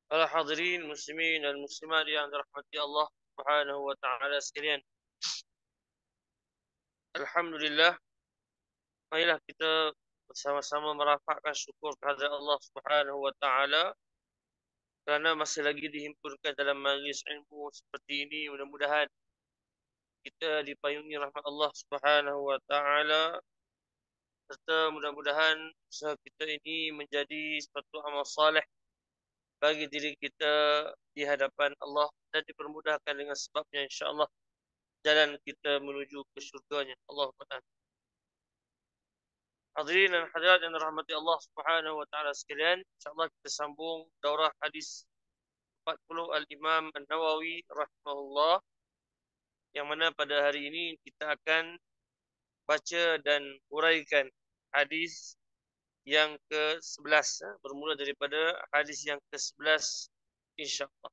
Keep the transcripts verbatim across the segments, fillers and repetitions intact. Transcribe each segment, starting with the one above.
Para hadirin muslimin dan muslimat yang dirahmati Allah Subhanahu wa taala sekalian. Alhamdulillah, marilah kita bersama-sama merafakkan syukur kehadirat Allah Subhanahu wa taala kerana masih lagi dihimpunkan dalam majlis ilmu seperti ini. Mudah-mudahan kita dipayungi rahmat Allah Subhanahu wa taala serta mudah-mudahan usaha kita ini menjadi suatu amal saleh bagi diri kita di hadapan Allah dan dipermudahkan dengan sebabnya insya-Allah jalan kita menuju ke syurganya. Allahumma amin. Hadirin dan hadirat yang dirahmati Allah Subhanahu wa taala sekalian, insyaallah kita sambung daurah hadis empat puluh Al-Imam An-Nawawi rahimahullah, yang mana pada hari ini kita akan baca dan huraikan hadis yang ke sebelas, bermula daripada hadis yang ke sebelas insyaallah.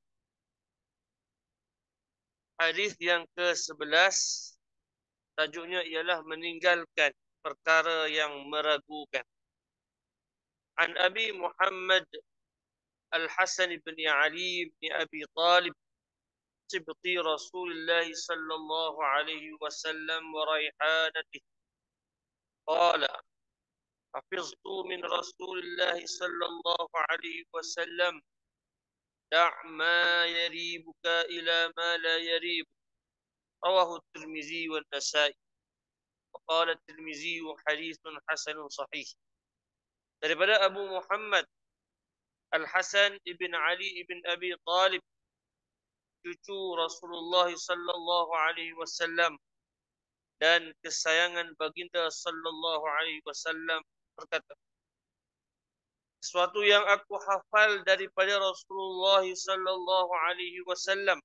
Hadis yang ke sebelas tajuknya ialah meninggalkan perkara yang meragukan. An Abi Muhammad Al-Hasan bin Ali bin Abi Talib سبطي رسول الله صلى الله عليه وسلم وريحانته قال حفظت من رسول الله صلى الله عليه وسلم دع ما يريبك إلى ما لا يريبك. رواه الترمذي والنسائي وقال الترمذي حديث حسن صحيح. daripada Abu Muhammad Al-Hasan ibn Ali ibn Abi Talib, cucu Rasulullah sallallahu alaihi wasallam dan kesayangan baginda sallallahu alaihi wasallam, berkata, sesuatu yang aku hafal daripada Rasulullah sallallahu alaihi wasallam,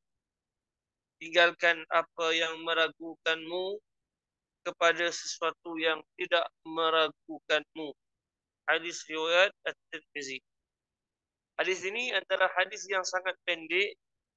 tinggalkan apa yang meragukanmu kepada sesuatu yang tidak meragukanmu. Hadis riwayat At-Tirmizi. Hadis ini adalah hadis yang sangat pendek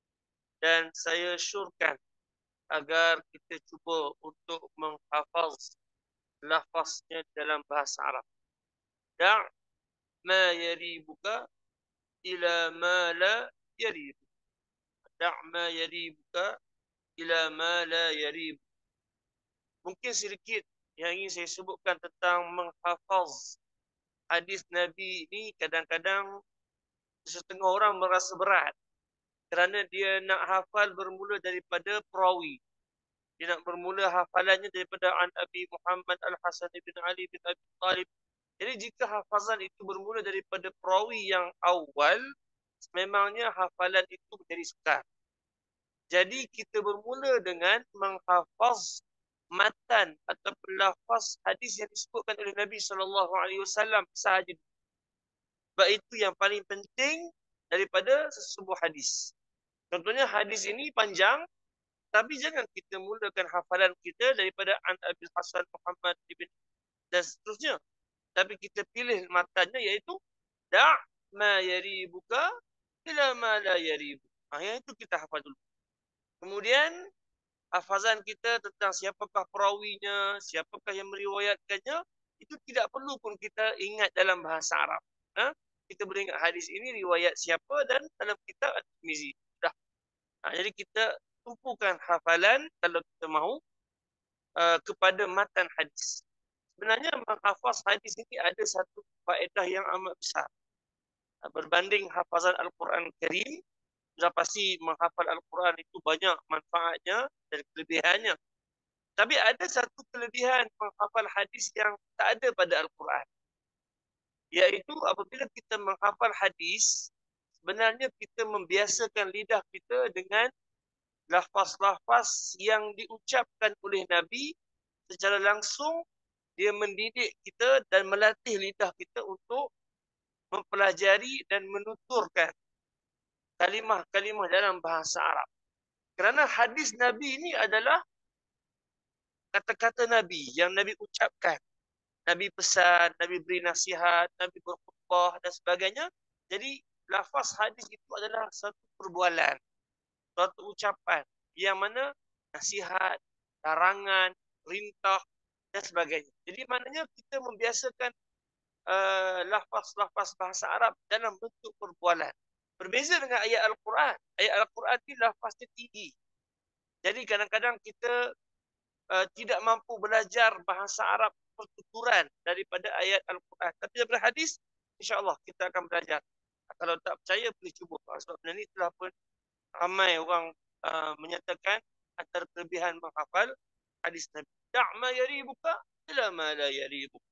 dan saya syurkan agar kita cuba untuk menghafaz lafaznya dalam bahasa Arab. Da' ma yaribuka ila ma la yaribuka. Da' ma yaribuka ila ma la yaribuka. Mungkin sedikit yang ingin saya sebutkan tentang menghafaz hadis Nabi ini. Kadang-kadang setengah orang merasa berat kerana dia nak hafal bermula daripada perawi. Dia nak bermula hafalannya daripada An Abi Muhammad Al-Hasan bin Ali bin Abi Talib. Jadi jika hafazan itu bermula daripada perawi yang awal, memangnya hafalan itu menjadi sukar. Jadi kita bermula dengan menghafaz matan atau lafaz hadis yang disebutkan oleh Nabi sallallahu alaihi wasallam sahaja. Sebab itu yang paling penting daripada sesebuah hadis. Contohnya hadis ini panjang, tapi jangan kita mulakan hafalan kita daripada An Abi Hasan Muhammad ibn dan seterusnya. Tapi kita pilih matanya, iaitu Da' ma yaribuka ila ma la yaribu. Ah, yang itu kita hafal dulu. Kemudian hafazan kita tentang siapakah perawinya, siapakah yang meriwayatkannya, itu tidak perlu pun kita ingat dalam bahasa Arab. Ha? Kita boleh ingat hadis ini riwayat siapa dan dalam kitab At-Tirmizi. Dah. Ha, jadi kita tumpukan hafalan kalau kita mahu uh, kepada matan hadis. Sebenarnya menghafaz hadis ini ada satu faedah yang amat besar. Uh, berbanding hafazan Al-Quran Karim, sudah pasti menghafal Al-Quran itu banyak manfaatnya dan kelebihannya. Tapi ada satu kelebihan menghafal hadis yang tak ada pada Al-Quran. Iaitu apabila kita menghafal hadis, sebenarnya kita membiasakan lidah kita dengan lafaz-lafaz yang diucapkan oleh Nabi secara langsung. Dia mendidik kita dan melatih lidah kita untuk mempelajari dan menuturkan kalimah-kalimah dalam bahasa Arab. Kerana hadis Nabi ini adalah kata-kata Nabi yang Nabi ucapkan. Nabi pesan, Nabi beri nasihat, Nabi berkhutbah dan sebagainya. Jadi lafaz hadis itu adalah satu perbualan, suatu ucapan yang mana nasihat, larangan, perintah dan sebagainya. Jadi maknanya kita membiasakan uh, lafaz-lafaz bahasa Arab dalam bentuk perbualan. Berbeza dengan ayat Al-Quran. Ayat Al-Quran ni lafaznya tinggi. Jadi kadang-kadang kita uh, tidak mampu belajar bahasa Arab pertuturan daripada ayat Al-Quran. Tapi daripada hadis, insya-Allah kita akan belajar. Kalau tak percaya, boleh cuba. Sebab benda ni telah pun ramai orang uh, menyatakan antara kelebihan menghafal hadis Nabi. Da'ma yaribuka ila ma la yaribuka.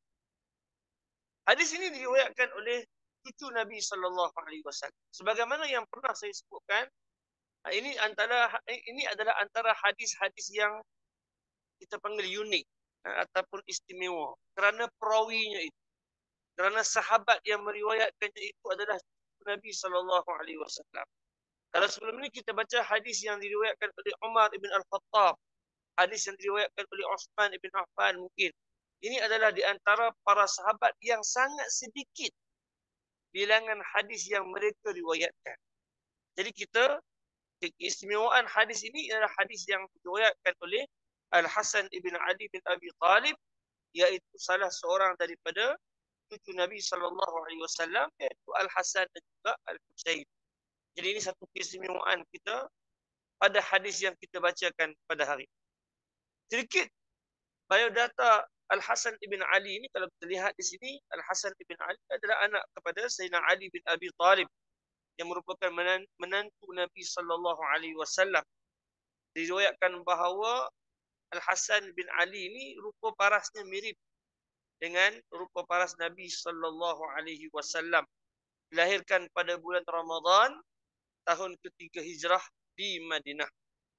Hadis ini diriwayatkan oleh cucu Nabi sallallahu alaihi wasallam. Sebagaimana yang pernah saya sebutkan, ini antara ini adalah antara hadis-hadis yang kita panggil unik ataupun istimewa kerana perawinya itu. Kerana sahabat yang meriwayatkannya itu adalah Nabi sallallahu alaihi wasallam. Kalau sebelum ini kita baca hadis yang diriwayatkan oleh Umar ibn Al-Khattab, hadis yang diriwayatkan oleh Uthman ibn Affan mungkin. Ini adalah di antara para sahabat yang sangat sedikit bilangan hadis yang mereka riwayatkan. Jadi kita, keistimewaan hadis ini adalah hadis yang diriwayatkan oleh Al-Hasan ibn Ali bin Abi Talib, iaitu salah seorang daripada cucu Nabi sallallahu alaihi wasallam, iaitu Al-Hasan dan juga Al-Husain. Jadi ini satu keistimewaan kita pada hadis yang kita bacakan pada hari ini. Sedikit biodata Al-Hasan ibn Ali ini, kalau kita lihat di sini, Al-Hasan ibn Ali adalah anak kepada Sayyidina Ali bin Abi Talib yang merupakan menantu Nabi sallallahu alaihi wasallam. Diriwayatkan bahawa Al-Hasan bin Ali ini rupa parasnya mirip dengan rupa paras Nabi sallallahu alaihi wasallam. Dilahirkan pada bulan Ramadan tahun ketiga Hijrah di Madinah.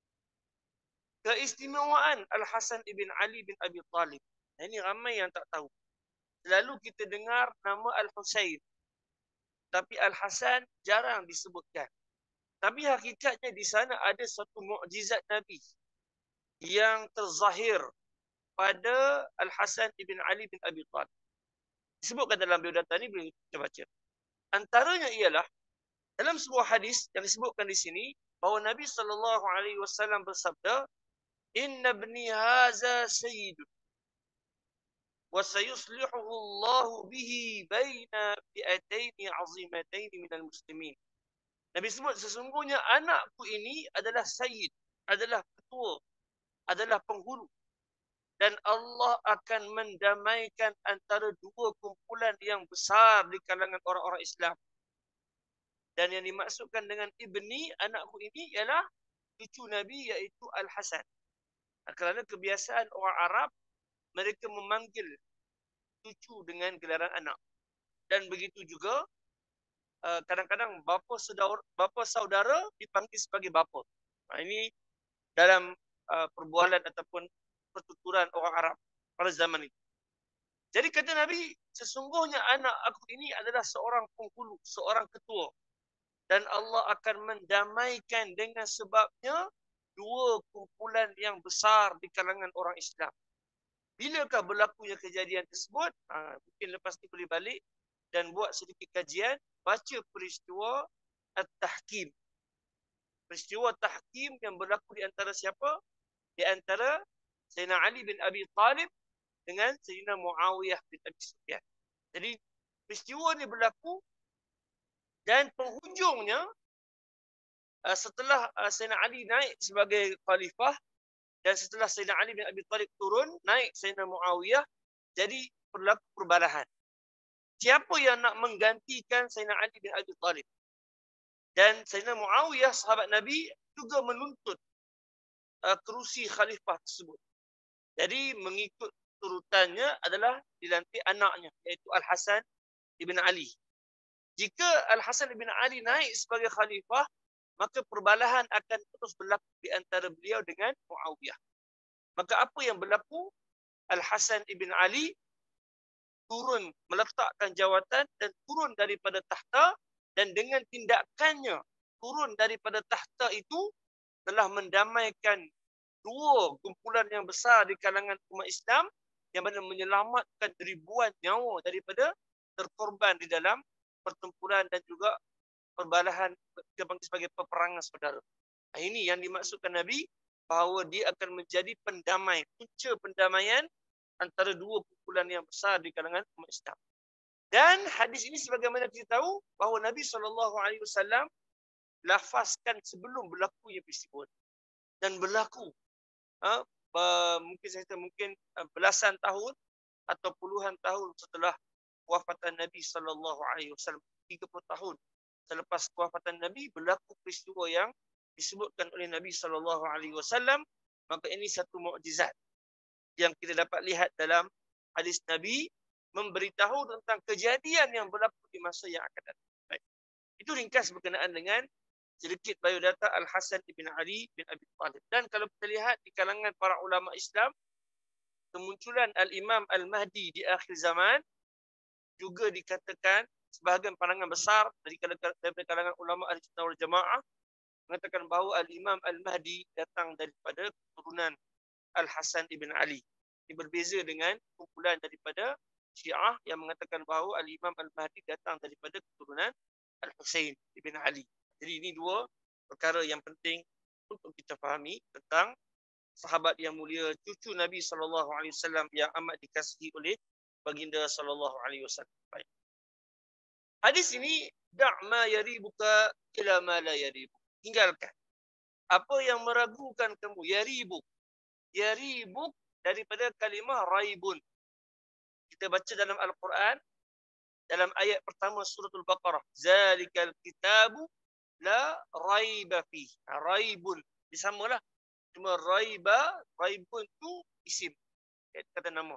Keistimewaan Al-Hasan ibn Ali bin Abi Talib. Ini ramai yang tak tahu. Selalu kita dengar nama Al-Husain, tapi Al-Hasan jarang disebutkan. Tapi hakikatnya di sana ada satu mukjizat Nabi yang terzahir pada Al-Hasan ibn Ali bin Abi Talib. Disebutkan dalam biodata ini, boleh kita baca. Antaranya ialah dalam sebuah hadis yang disebutkan di sini bahawa Nabi sallallahu alaihi wasallam bersabda, "Inna ibni haza sayyidun wa sayuslihuhu Allah bihi baina fi'ataini 'azimataini minal muslimin." Nabi sebut, sesungguhnya anakku ini adalah sayyid, adalah ketua, adalah penghulu, dan Allah akan mendamaikan antara dua kumpulan yang besar di kalangan orang-orang Islam. Dan yang dimaksudkan dengan ibni, anakku ini, ialah cucu Nabi, iaitu Al-Hasan. Kerana kebiasaan orang Arab, mereka memanggil cucu dengan gelaran anak. Dan begitu juga kadang-kadang bapa saudara, bapa saudara dipanggil sebagai bapa. Nah, ini dalam uh, perbualan ataupun pertuturan orang Arab pada zaman itu. Jadi kata Nabi, sesungguhnya anak aku ini adalah seorang penghulu, seorang ketua, dan Allah akan mendamaikan dengan sebabnya dua kumpulan yang besar di kalangan orang Islam. Bilakah berlakunya kejadian tersebut? Ha, mungkin lepas ni boleh balik dan buat sedikit kajian, baca peristiwa At-Tahkim. Peristiwa Tahkim yang berlaku di antara siapa? Di antara Sayyidina Ali bin Abi Talib dengan Sayyidina Muawiyah bin Abi Sufyan. Jadi peristiwa ini berlaku dan penghujungnya setelah Sayyidina Ali naik sebagai khalifah dan setelah Sayyidina Ali bin Abi Talib turun, naik Sayyidina Muawiyah, jadi berlaku perbalahan. Siapa yang nak menggantikan Sayyidina Ali bin Abi Talib? Dan Sayyidina Muawiyah, sahabat Nabi, juga menuntut uh, kerusi khalifah tersebut. Jadi mengikut turutannya adalah dilantik anaknya, iaitu Al-Hasan ibn Ali. Jika Al-Hasan ibn Ali naik sebagai khalifah, maka perbalahan akan terus berlaku di antara beliau dengan Muawiyah. Maka apa yang berlaku? Al-Hasan ibn Ali turun, meletakkan jawatan dan turun daripada takhta, dan dengan tindakannya turun daripada takhta itu telah mendamaikan dua kumpulan yang besar di kalangan umat Islam yang mana menyelamatkan ribuan nyawa daripada terkorban di dalam pertempuran dan juga perbalahan sebagai peperangan saudara. Ini yang dimaksudkan Nabi bahawa dia akan menjadi pendamai, punca pendamaian antara dua kumpulan yang besar di kalangan umat Islam. Dan hadis ini sebagaimana kita tahu bahawa Nabi sallallahu alaihi wasallam lafazkan sebelum berlakunya peristiwa dan berlaku. Ha, mungkin saya kata mungkin belasan tahun atau puluhan tahun setelah wafatan Nabi sallallahu alaihi wasallam, tiga puluh tahun selepas wafatan Nabi berlaku peristiwa yang disebutkan oleh Nabi sallallahu alaihi wasallam. Maka ini satu mukjizat yang kita dapat lihat dalam hadis Nabi memberitahu tentang kejadian yang berlaku di masa yang akan datang. Baik. Itu ringkas berkenaan dengan sedikit biodata Al-Hasan ibn Ali bin Abi Thalib. Dan kalau kita lihat di kalangan para ulama Islam, kemunculan Al-Imam Al-Mahdi di akhir zaman juga dikatakan sebahagian pandangan besar dari kalangan ulama Ahlussunnah wal Jamaah mengatakan bahawa Al-Imam Al-Mahdi datang daripada keturunan Al-Hasan ibn Ali. Ini berbeza dengan kumpulan daripada Syiah yang mengatakan bahawa Al-Imam Al-Mahdi datang daripada keturunan Al-Husain ibn Ali. Jadi ini dua perkara yang penting untuk kita fahami tentang sahabat yang mulia, cucu Nabi sallallahu alaihi wasallam yang amat dikasihi oleh baginda sallallahu alaihi wasallam. Baik. Hadis ini da' ma yaribuka ila ma la yaribuk. Tinggalkan apa yang meragukan kamu. Yaribuk. Yaribuk daripada kalimah raibun. Kita baca dalam Al-Quran dalam ayat pertama suratul Baqarah, zalikal kitabu la raiba fi. Raibun disamalah, cuma raiba, raibun tu isim, kata nama.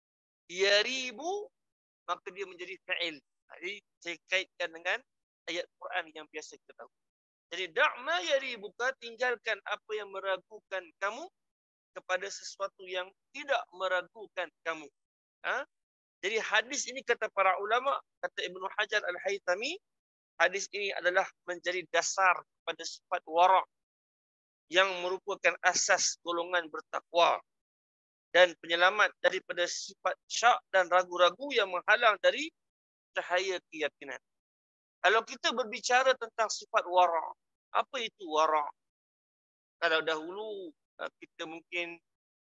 Yaribu maka dia menjadi fa'il. Jadi saya kaitkan dengan ayat Quran yang biasa kita tahu. Jadi da'ma yaribuka, tinggalkan apa yang meragukan kamu kepada sesuatu yang tidak meragukan kamu. Ha? Jadi hadis ini kata para ulama, kata Ibnu Hajar Al-Haytami, hadis ini adalah menjadi dasar kepada sifat wara' yang merupakan asas golongan bertakwa dan penyelamat daripada sifat syak dan ragu-ragu yang menghalang dari cahaya keyakinan. Kalau kita berbicara tentang sifat wara', apa itu wara'? Kalau dahulu kita mungkin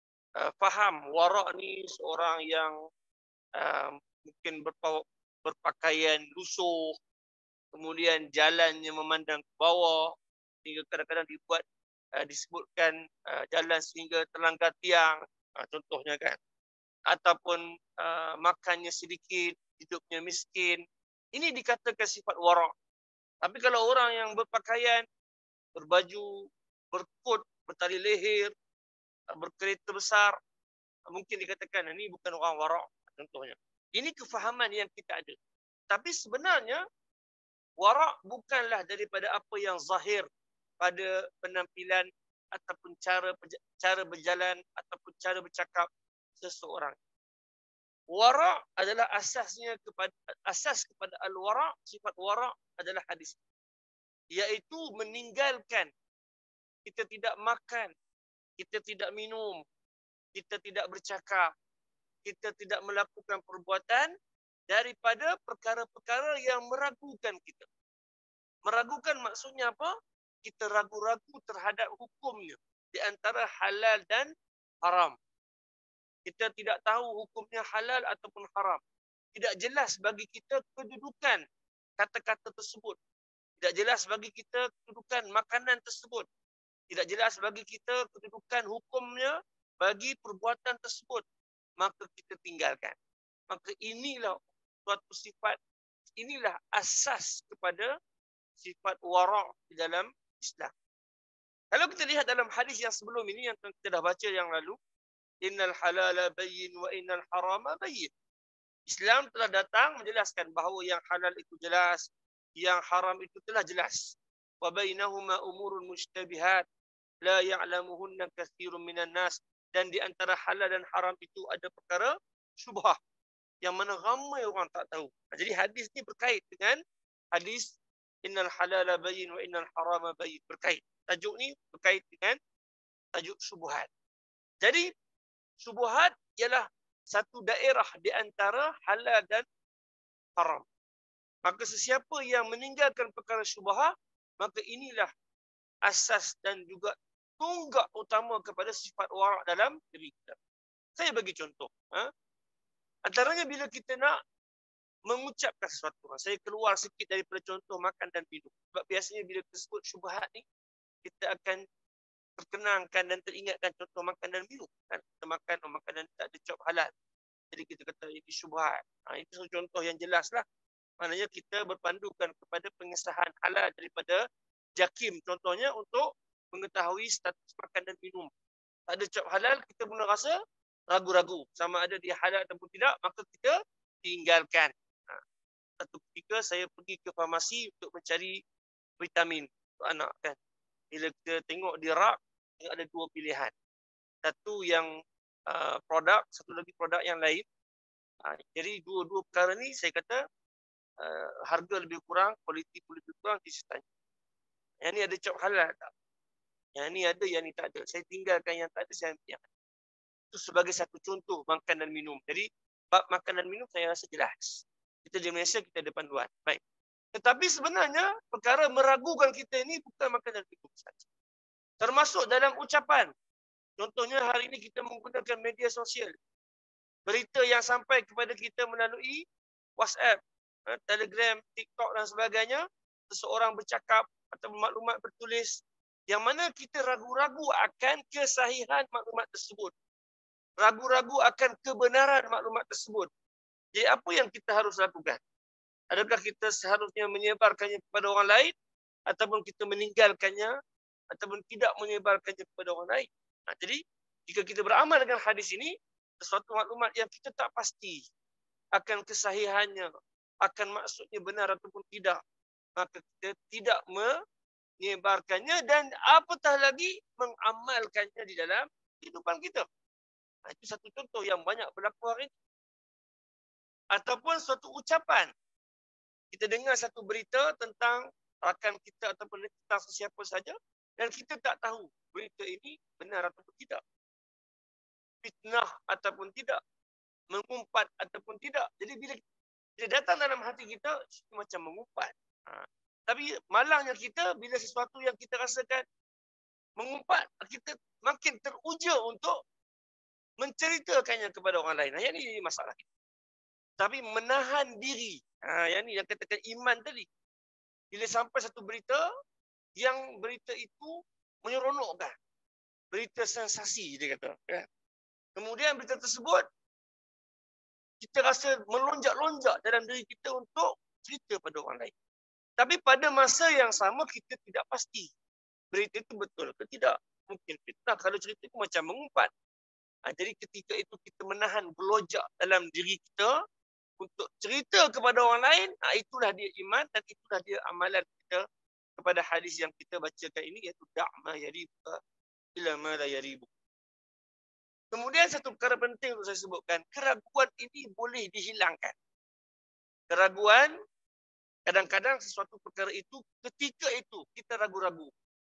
faham wara' ni seorang yang Uh, mungkin berpakaian lusuh, kemudian jalannya memandang ke bawah, sehingga kadang-kadang dibuat uh, disebutkan uh, jalan sehingga terlanggar tiang, uh, contohnya kan, ataupun uh, makannya sedikit, hidupnya miskin. Ini dikatakan sifat wara'. Tapi kalau orang yang berpakaian, berbaju, berkot, bertali leher, uh, berkereta besar, uh, mungkin dikatakan ini bukan orang wara'. Contohnya. Ini kefahaman yang kita ada. Tapi sebenarnya wara' bukanlah daripada apa yang zahir pada penampilan ataupun cara cara berjalan ataupun cara bercakap seseorang. Wara' adalah asasnya kepada asas kepada al-wara', sifat wara' adalah hadis. Iaitu meninggalkan, kita tidak makan, kita tidak minum, kita tidak bercakap, kita tidak melakukan perbuatan daripada perkara-perkara yang meragukan kita. Meragukan maksudnya apa? Kita ragu-ragu terhadap hukumnya di antara halal dan haram. Kita tidak tahu hukumnya halal ataupun haram. Tidak jelas bagi kita kedudukan kata-kata tersebut. Tidak jelas bagi kita kedudukan makanan tersebut. Tidak jelas bagi kita kedudukan hukumnya bagi perbuatan tersebut. Maka kita tinggalkan. Maka inilah suatu sifat, inilah asas kepada sifat wara' di dalam Islam. Kalau kita lihat dalam hadis yang sebelum ini yang kita dah baca yang lalu, innal halala bayyin wa innal harama bayyin. Islam telah datang menjelaskan bahawa yang halal itu jelas, yang haram itu telah jelas. Wa bainahuma umurun mushtabihat la ya'lamuhunna katsirun minan nas. Dan di antara halal dan haram itu ada perkara syubhah yang mana ramai orang tak tahu. Jadi hadis ni berkait dengan hadis innal halala bayyin wa innal harama bayyin, berkait. Tajuk ni berkait dengan tajuk syubhat. Jadi syubhat ialah satu daerah di antara halal dan haram. Maka sesiapa yang meninggalkan perkara syubhat, maka inilah asas dan juga tunggak utama kepada sifat wara' dalam diri kita. Saya bagi contoh. Ha? Antaranya bila kita nak mengucapkan sesuatu. Saya keluar sikit daripada contoh makan dan minum. Sebab biasanya bila kita sebut syubhat ni, kita akan terkenangkan dan teringatkan contoh makan dan minum. Kan? Kita makan oh, makanan tak ada cap halal. Jadi kita kata ini syubhat. Ha, itu satu contoh yang jelas lah. Maknanya kita berpandukan kepada pengesahan halal daripada JAKIM. Contohnya untuk mengetahui status makan dan minum. Tak ada cap halal, kita mula rasa ragu-ragu. Sama ada dia halal ataupun tidak, maka kita tinggalkan. Ha. Satu ketika saya pergi ke farmasi untuk mencari vitamin untuk anak. Kan? Bila kita tengok di rak, ada dua pilihan. Satu yang uh, produk, satu lagi produk yang lain. Uh, jadi dua-dua perkara ni saya kata uh, harga lebih kurang, kualiti lebih kurang, saya tanya. Yang ni ada cap halal tak? Yang ni ada, yang ni tak ada. Saya tinggalkan yang tak ada, saya ambil yang ada. Itu sebagai satu contoh makan dan minum. Jadi bab makan dan minum saya rasa jelas. Kita di Malaysia kita ada panduan. Baik. Tetapi sebenarnya perkara meragukan kita ini bukan makan dan minum saja. Termasuk dalam ucapan. Contohnya hari ini kita menggunakan media sosial. Berita yang sampai kepada kita melalui WhatsApp, Telegram, TikTok dan sebagainya. Seseorang bercakap atau maklumat bertulis yang mana kita ragu-ragu akan kesahihan maklumat tersebut. Ragu-ragu akan kebenaran maklumat tersebut. Jadi apa yang kita harus lakukan? Adakah kita seharusnya menyebarkannya kepada orang lain ataupun kita meninggalkannya ataupun tidak menyebarkannya kepada orang lain? Nah, jadi jika kita beramal dengan hadis ini, sesuatu maklumat yang kita tak pasti akan kesahihannya, akan maksudnya benar ataupun tidak, maka kita tidak menyebarkannya dan apatah lagi mengamalkannya di dalam kehidupan kita. Nah, itu satu contoh yang banyak berlaku hari ini. Ataupun suatu ucapan. Kita dengar satu berita tentang rakan kita ataupun tentang sesiapa saja dan kita tak tahu berita ini benar ataupun tidak. Fitnah ataupun tidak. Mengumpat ataupun tidak. Jadi bila dia datang dalam hati kita, itu macam mengumpat. Ha. Tapi malangnya kita, bila sesuatu yang kita rasakan mengumpat, kita makin teruja untuk menceritakannya kepada orang lain. Yang ini masalah kita. Tapi menahan diri. Ha, yang ini yang katakan iman tadi. Bila sampai satu berita, yang berita itu menyeronokkan. Berita sensasi, dia kata. Ya. Kemudian berita tersebut, kita rasa melonjak-lonjak dalam diri kita untuk cerita pada orang lain. Tapi pada masa yang sama, kita tidak pasti. Berita itu betul ke tidak. Mungkin fitnah kalau cerita itu macam mengumpat. Ha, jadi ketika itu kita menahan gelojak dalam diri kita untuk cerita kepada orang lain, ha, itulah dia iman dan itulah dia amalan kita kepada hadis yang kita bacakan ini, iaitu da'ma yaribuka ila ma la yaribu. Kemudian satu perkara penting untuk saya sebutkan, keraguan ini boleh dihilangkan. Keraguan, kadang-kadang sesuatu perkara itu, ketika itu kita ragu-ragu.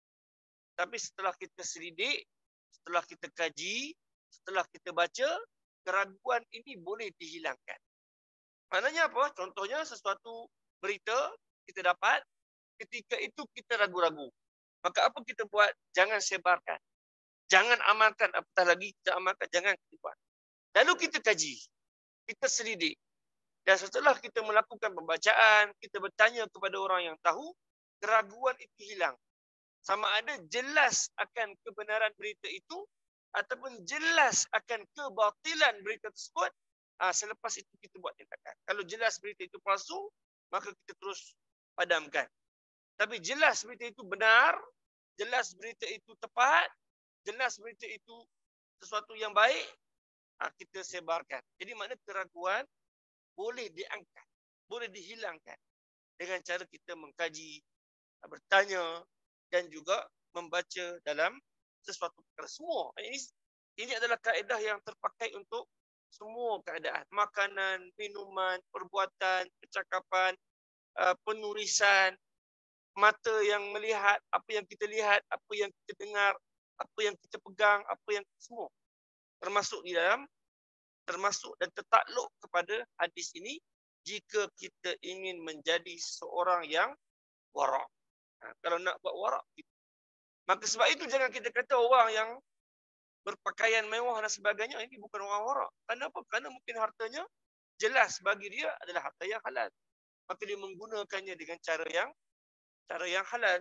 Tapi setelah kita selidik, setelah kita kaji, setelah kita baca, keraguan ini boleh dihilangkan. Maknanya apa? Contohnya sesuatu berita kita dapat, ketika itu kita ragu-ragu. Maka apa kita buat? Jangan sebarkan. Jangan amalkan, apatah lagi kita amalkan, jangan kita buat. Lalu kita kaji, kita selidik. Dan setelah kita melakukan pembacaan, kita bertanya kepada orang yang tahu, keraguan itu hilang. Sama ada jelas akan kebenaran berita itu, ataupun jelas akan kebatilan berita tersebut, ha, selepas itu kita buat tindakan. Kalau jelas berita itu palsu, maka kita terus padamkan. Tapi jelas berita itu benar, jelas berita itu tepat, jelas berita itu sesuatu yang baik, ha, kita sebarkan. Jadi makna keraguan boleh diangkat, boleh dihilangkan dengan cara kita mengkaji, bertanya dan juga membaca dalam sesuatu perkara. Semua ini, ini adalah kaedah yang terpakai untuk semua keadaan. Makanan, minuman, perbuatan, percakapan, uh, penulisan, mata yang melihat, apa yang kita lihat, apa yang kita dengar, apa yang kita pegang, apa yang semua termasuk di dalam, termasuk dan tertakluk kepada hadis ini jika kita ingin menjadi seorang yang warak. Ha, kalau nak buat warak, maka sebab itu jangan kita kata orang yang berpakaian mewah dan sebagainya ini bukan orang warak. Kenapa? Kerana mungkin hartanya jelas bagi dia adalah harta yang halal. Maka dia menggunakannya dengan cara yang cara yang halal.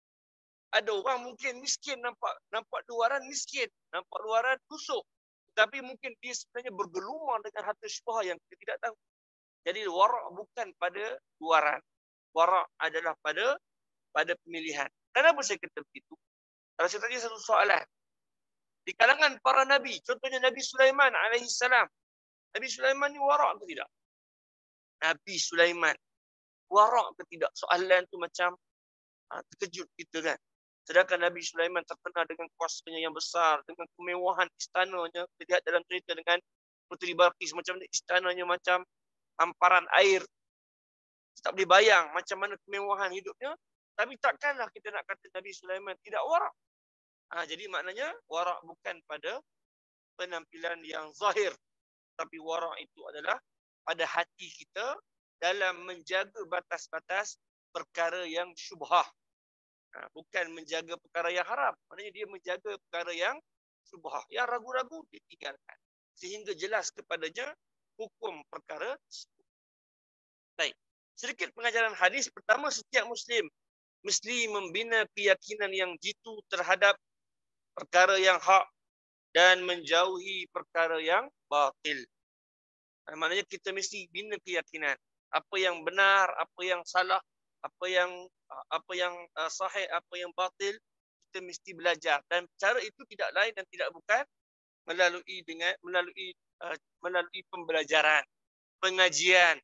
Ada orang mungkin miskin, nampak nampak luaran miskin, nampak luaran tusuk. Tapi mungkin dia sebenarnya bergelumang dengan harta syubhah yang kita tidak tahu. Jadi wara' bukan pada luaran. Wara' adalah pada pada pemilihan. Kenapa saya kata begitu? Kalau saya tanya satu soalan. Di kalangan para nabi, contohnya Nabi Sulaiman alaihi salam. Nabi Sulaiman ni wara' atau tidak? Nabi Sulaiman wara' atau tidak? Soalan tu macam ha, terkejut kita kan. Sedangkan Nabi Sulaiman terkenal dengan kuasanya yang besar, dengan kemewahan istananya. Kita lihat dalam cerita dengan Puteri Balqis, macam istananya macam hamparan air. Kita tak boleh bayang macam mana kemewahan hidupnya. Tapi takkanlah kita nak kata Nabi Sulaiman tidak wara'. Ha, jadi maknanya wara' bukan pada penampilan yang zahir. Tapi wara' itu adalah pada hati kita dalam menjaga batas-batas perkara yang syubhah. Ha, bukan menjaga perkara yang haram. Maknanya dia menjaga perkara yang syubhah. Yang ragu-ragu ditinggalkan. Sehingga jelas kepadanya hukum perkara tersebut. Baik. Sedikit pengajaran hadis. Pertama, setiap Muslim mesti membina keyakinan yang jitu terhadap perkara yang hak dan menjauhi perkara yang batil. Ha, maknanya kita mesti bina keyakinan. Apa yang benar, apa yang salah, apa yang apa yang uh, sahih, apa yang batil, kita mesti belajar. Dan cara itu tidak lain dan tidak bukan melalui dengan melalui uh, melalui pembelajaran, pengajian.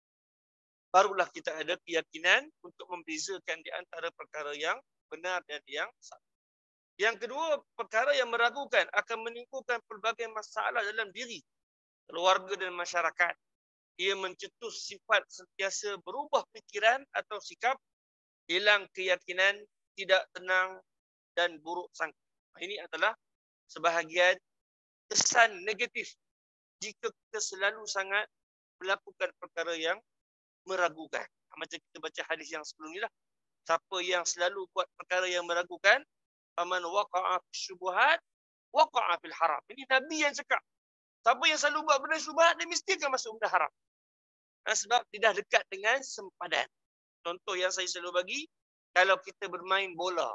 Barulah kita ada keyakinan untuk membezakan di antara perkara yang benar dan yang salah. Yang kedua, perkara yang meragukan akan menimbulkan pelbagai masalah dalam diri, keluarga dan masyarakat. Ia mencetus sifat sentiasa berubah fikiran atau sikap, hilang keyakinan, tidak tenang dan buruk sangka. Ini adalah sebahagian kesan negatif jika kita selalu sangat melakukan perkara yang meragukan. Macam kita baca hadis yang sebelum ni lah. Siapa yang selalu buat perkara yang meragukan, faman waqa'a fisyubuhat waqa'a fil haram. Ini Nabi yang cakap. Siapa yang selalu buat benda syubhat, dia mesti akan masuk benda haram. Nah, sebab dia dah dekat dengan sempadan. Contoh yang saya selalu bagi, kalau kita bermain bola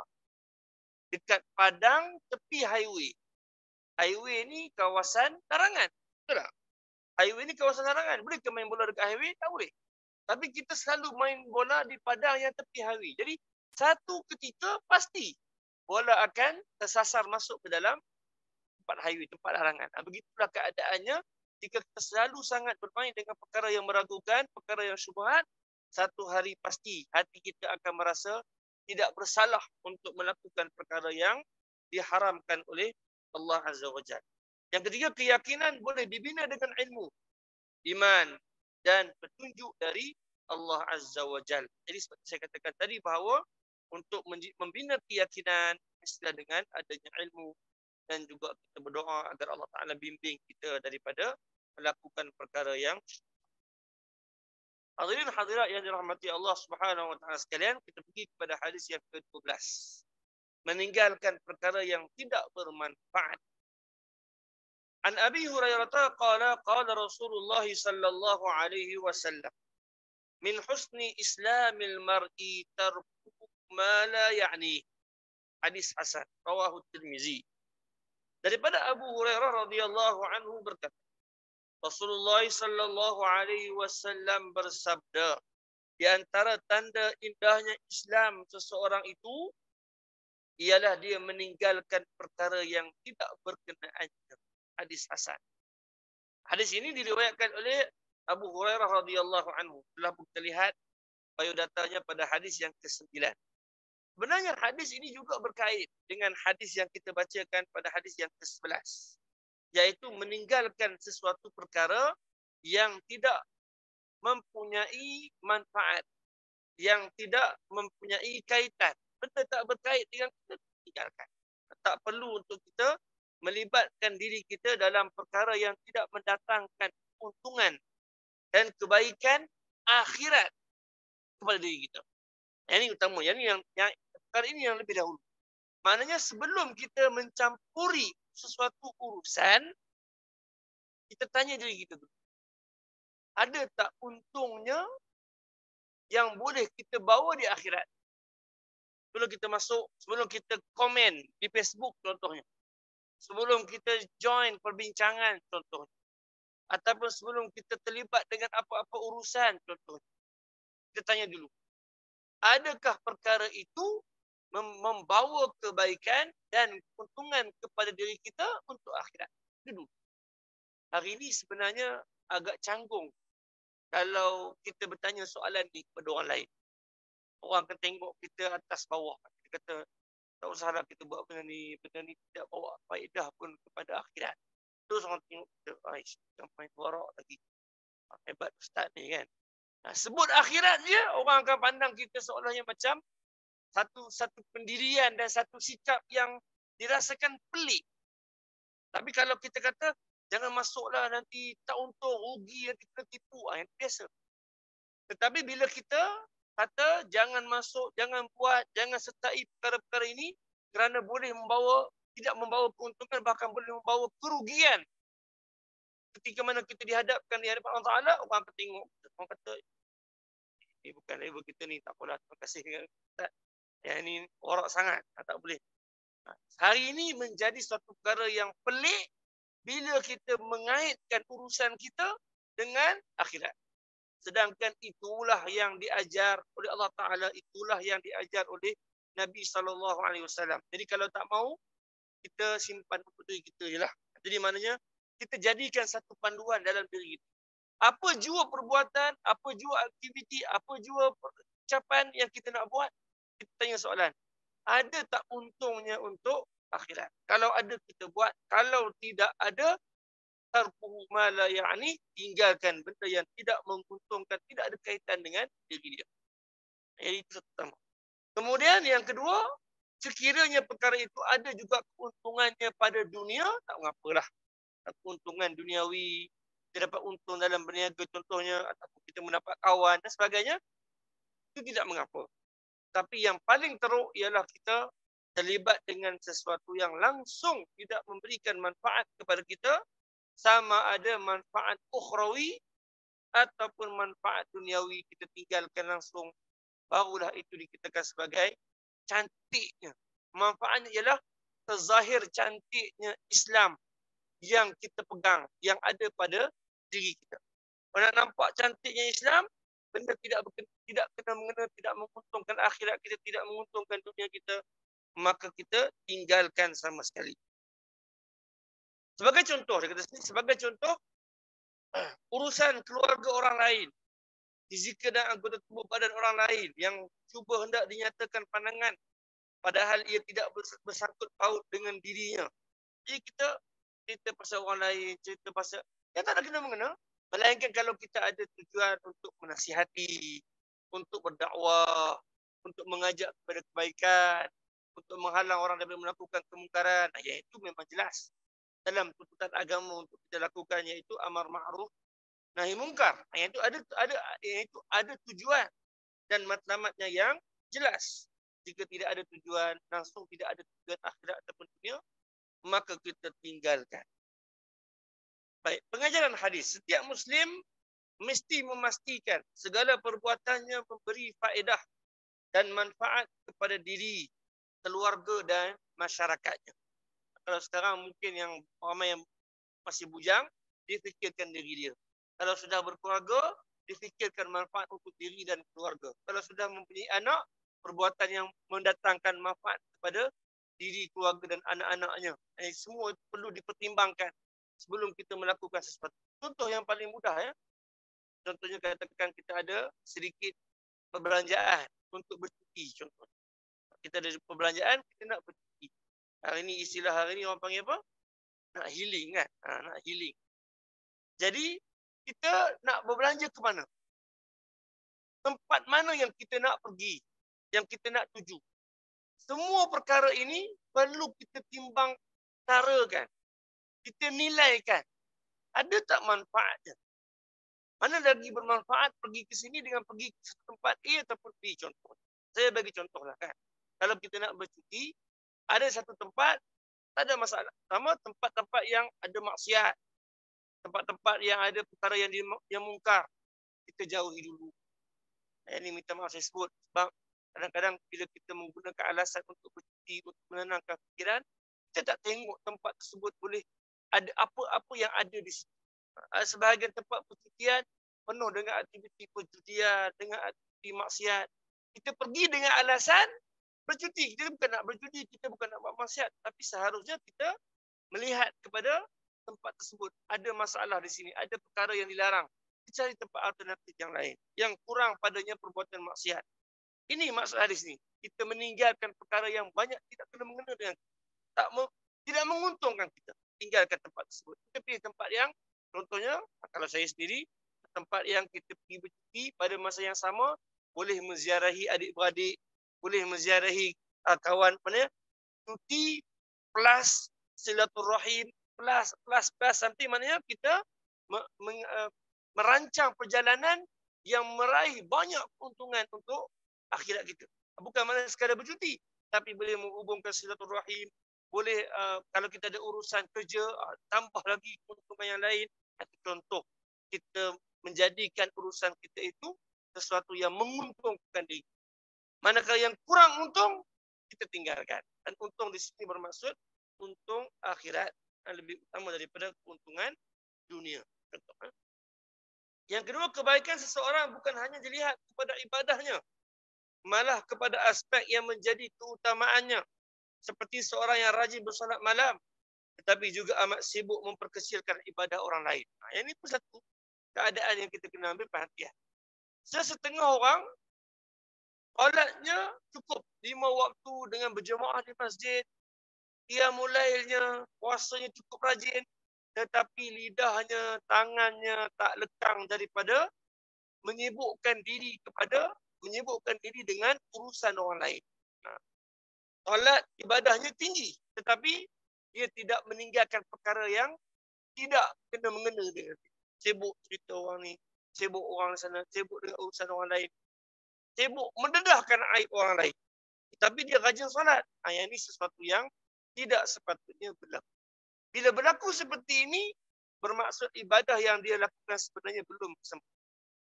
dekat padang tepi highway. Highway ni kawasan larangan. Betul tak? Highway ni kawasan larangan. Boleh ke main bola dekat highway? Tak boleh. Tapi kita selalu main bola di padang yang tepi highway. Jadi, satu ketika pasti bola akan tersasar masuk ke dalam tempat highway, tempat larangan. Begitulah keadaannya jika kita selalu sangat bermain dengan perkara yang meragukan, perkara yang syubhat, satu hari pasti hati kita akan merasa tidak bersalah untuk melakukan perkara yang diharamkan oleh Allah Azza wa Jalla. Yang ketiga, keyakinan boleh dibina dengan ilmu, iman dan petunjuk dari Allah Azza wa Jalla. Jadi seperti saya katakan tadi bahawa untuk membina keyakinan mestilah dengan adanya ilmu dan juga kita berdoa agar Allah Ta'ala bimbing kita daripada melakukan perkara yang hadirin hadirat yang dirahmati Allah Subhanahu wa taala sekalian, kita pergi kepada hadis yang ke dua belas. Meninggalkan perkara yang tidak bermanfaat. An Abi Hurairah qala qala Rasulullah sallallahu alaihi wasallam, min husni islamil mar'i tarku ma la ya'ni. Hadis hasan, rawahu Tirmizi. Daripada Abu Hurairah radhiyallahu anhu berkata, Rasulullah sallallahu alaihi wasallam bersabda, di antara tanda indahnya Islam seseorang itu ialah dia meninggalkan perkara yang tidak berkenaan. Hadis hasan. Hadis ini diriwayatkan oleh Abu Hurairah radhiyallahu anhu. Telah kita lihat biodatanya pada hadis yang kesembilan. Sebenarnya hadis ini juga berkait dengan hadis yang kita bacakan pada hadis yang ke sebelas. Iaitu meninggalkan sesuatu perkara yang tidak mempunyai manfaat, yang tidak mempunyai kaitan. Benda tak berkait dengan kita, tinggalkan. Tak perlu untuk kita melibatkan diri kita dalam perkara yang tidak mendatangkan keuntungan dan kebaikan akhirat kepada diri kita. Yang ini utama. Yang ini yang, yang perkara ini yang lebih dahulu. Maknanya sebelum kita mencampuri sesuatu urusan, kita tanya diri kita dulu. ada tak untungnya yang boleh kita bawa di akhirat? Sebelum kita masuk, sebelum kita komen di Facebook contohnya. Sebelum kita join perbincangan contohnya. Ataupun sebelum kita terlibat dengan apa-apa urusan contohnya. Kita tanya dulu. Adakah perkara itu membawa kebaikan dan keuntungan kepada diri kita untuk akhirat? Dulu. Hari ini sebenarnya agak canggung kalau kita bertanya soalan ni kepada orang lain. Orang akan tengok kita atas bawah. Kita kata, tak usahlah kita buat benda ni. Benda ni tidak bawa faedah pun kepada akhirat. Terus orang tengok kita, aish, kita main warak lagi. Hebat ustaz ni kan. Nah, sebut akhirat je, orang akan pandang kita seolah-olah macam satu satu pendirian dan satu sikap yang dirasakan pelik. Tapi kalau kita kata, jangan masuklah nanti tak untung, rugi, nanti kita tipu. Ah, yang biasa. Tetapi bila kita kata jangan masuk, jangan buat, jangan sertai perkara-perkara ini kerana boleh membawa, tidak membawa keuntungan, bahkan boleh membawa kerugian. Ketika mana kita dihadapkan di hadapan Allah Ta'ala, orang akan tengok, orang kata, ini bukan level kita ni, tak apalah, terima kasih. Yang ini orang sangat, tak boleh. Hari ini menjadi suatu perkara yang pelik bila kita mengaitkan urusan kita dengan akhirat. Sedangkan itulah yang diajar oleh Allah Ta'ala, itulah yang diajar oleh Nabi sallallahu alaihi wasallam. Jadi kalau tak mau, kita simpan untuk diri kita je lah. Jadi maknanya, kita jadikan satu panduan dalam diri kita. Apa jua perbuatan, apa jua aktiviti, apa jua ucapan yang kita nak buat, kita tanya soalan. Ada tak untungnya untuk akhirat? Kalau ada, kita buat. Kalau tidak ada, tarkuhu ma la ya'ni, tinggalkan benda yang tidak menguntungkan, tidak ada kaitan dengan diri dia. Jadi itu pertama. Kemudian yang kedua, sekiranya perkara itu ada juga keuntungannya pada dunia, tak mengapalah. Keuntungan duniawi, kita dapat untung dalam berniaga contohnya, ataupun kita mendapat kawan dan sebagainya, itu tidak mengapa. Tapi yang paling teruk ialah kita terlibat dengan sesuatu yang langsung tidak memberikan manfaat kepada kita, sama ada manfaat ukhrawi ataupun manfaat duniawi, kita tinggalkan langsung, barulah itu dikatakan sebagai cantiknya. Manfaatnya ialah terzahir cantiknya Islam yang kita pegang, yang ada pada diri kita. Kalau nak nampak cantiknya Islam, benda tidak tidak kena mengena, tidak menguntungkan akhirat kita, tidak menguntungkan dunia kita, maka kita tinggalkan sama sekali. Sebagai contoh, dia kata sini, sebagai contoh, urusan keluarga orang lain, fizikal dan anggota tubuh badan orang lain yang cuba hendak dinyatakan pandangan, padahal ia tidak bersangkut paut dengan dirinya. Jadi kita cerita pasal orang lain, cerita pasal yang tak ada kena-mengena. Melainkan kalau kita ada tujuan untuk menasihati, untuk berdakwah, untuk mengajak kepada kebaikan, untuk menghalang orang daripada melakukan kemungkaran, yang itu memang jelas dalam tuntutan agama untuk kita lakukan, iaitu amar ma'ruf nahi mungkar. Yang itu ada ada yang itu ada tujuan dan matlamatnya yang jelas. Jika tidak ada tujuan, langsung tidak ada tujuan akhirat ataupun dunia, maka kita tinggalkan. Baik, pengajaran hadis. Setiap Muslim mesti memastikan segala perbuatannya memberi faedah dan manfaat kepada diri, keluarga dan masyarakatnya. Kalau sekarang mungkin yang ramai yang masih bujang, dia fikirkan diri dia. Kalau sudah berkeluarga, dia fikirkan manfaat untuk diri dan keluarga. Kalau sudah mempunyai anak, perbuatan yang mendatangkan manfaat kepada diri, keluarga dan anak-anaknya. Eh, semua perlu dipertimbangkan sebelum kita melakukan sesuatu. Contoh yang paling mudah, ya. Contohnya katakan kita ada sedikit perbelanjaan untuk bercuti. Contoh. Kita ada perbelanjaan, kita nak bercuti. Hari ini istilah hari ini orang panggil apa? Nak healing kan? Ha, nak healing. Jadi kita nak berbelanja ke mana? Tempat mana yang kita nak pergi? Yang kita nak tuju? Semua perkara ini perlu kita timbang tarakan. Kita nilaikan. Ada tak manfaatnya? Mana lagi bermanfaat pergi ke sini dengan pergi ke tempat A ataupun B contoh. Saya bagi contoh lah kan. Kalau kita nak bercuti, ada satu tempat, tak ada masalah. Sama tempat-tempat yang ada maksiat. tempat-tempat yang ada perkara yang, di, yang mungkar, kita jauhi dulu. Ini minta maaf saya sebut. Sebab kadang-kadang bila kita menggunakan alasan untuk bercuti, untuk menenangkan fikiran, kita tak tengok tempat tersebut boleh ada apa-apa yang ada di situ. Sebahagian tempat percutian penuh dengan aktiviti perjudian, dengan aktiviti maksiat. Kita pergi dengan alasan bercuti. Kita bukan nak berjudi, kita bukan nak buat maksiat. Tapi seharusnya kita melihat kepada tempat tersebut. Ada masalah di sini, ada perkara yang dilarang. Kita cari tempat alternatif yang lain. Yang kurang padanya perbuatan maksiat. Ini masalah di sini. Kita meninggalkan perkara yang banyak tidak kena mengena dengan kita. Tak me, tidak menguntungkan kita. Tinggalkan tempat tersebut. Kita pilih tempat yang, contohnya, kalau saya sendiri, tempat yang kita pergi bercuti pada masa yang sama, boleh menziarahi adik-beradik, boleh menziarahi uh, kawan, mana, cuti plus silaturahim, plus, plus, plus, nanti maknanya kita me, me, uh, merancang perjalanan yang meraih banyak keuntungan untuk akhirat kita. Bukan maknanya sekadar bercuti, tapi boleh menghubungkan silaturahim, boleh uh, kalau kita ada urusan kerja, uh, tambah lagi keuntungan yang lain. Contoh, kita menjadikan urusan kita itu sesuatu yang menguntungkan diri. Manakala yang kurang untung, kita tinggalkan. Dan untung di sini bermaksud untung akhirat yang lebih utama daripada keuntungan dunia. Contoh, eh? Yang kedua, kebaikan seseorang bukan hanya dilihat kepada ibadahnya, malah kepada aspek yang menjadi keutamaannya. Seperti seorang yang rajin bersolat malam, tetapi juga amat sibuk memperkecilkan ibadah orang lain. Nah, yang ini pun satu keadaan yang kita kena ambil perhatian. Sesetengah orang, solatnya cukup lima waktu dengan berjemaah di masjid, dia mulainya, puasanya cukup rajin, tetapi lidahnya, tangannya tak lekang daripada menyibukkan diri kepada, menyibukkan diri dengan urusan orang lain. Nah, solat ibadahnya tinggi, tetapi dia tidak meninggalkan perkara yang tidak kena mengena dengan dia. Sibuk cerita orang ni, sibuk orang sana, sibuk dengan urusan orang lain, sibuk mendedahkan aib orang lain. Tapi dia rajin solat. Ha, yang ini sesuatu yang tidak sepatutnya berlaku. Bila berlaku seperti ini, bermaksud ibadah yang dia lakukan sebenarnya belum sempurna.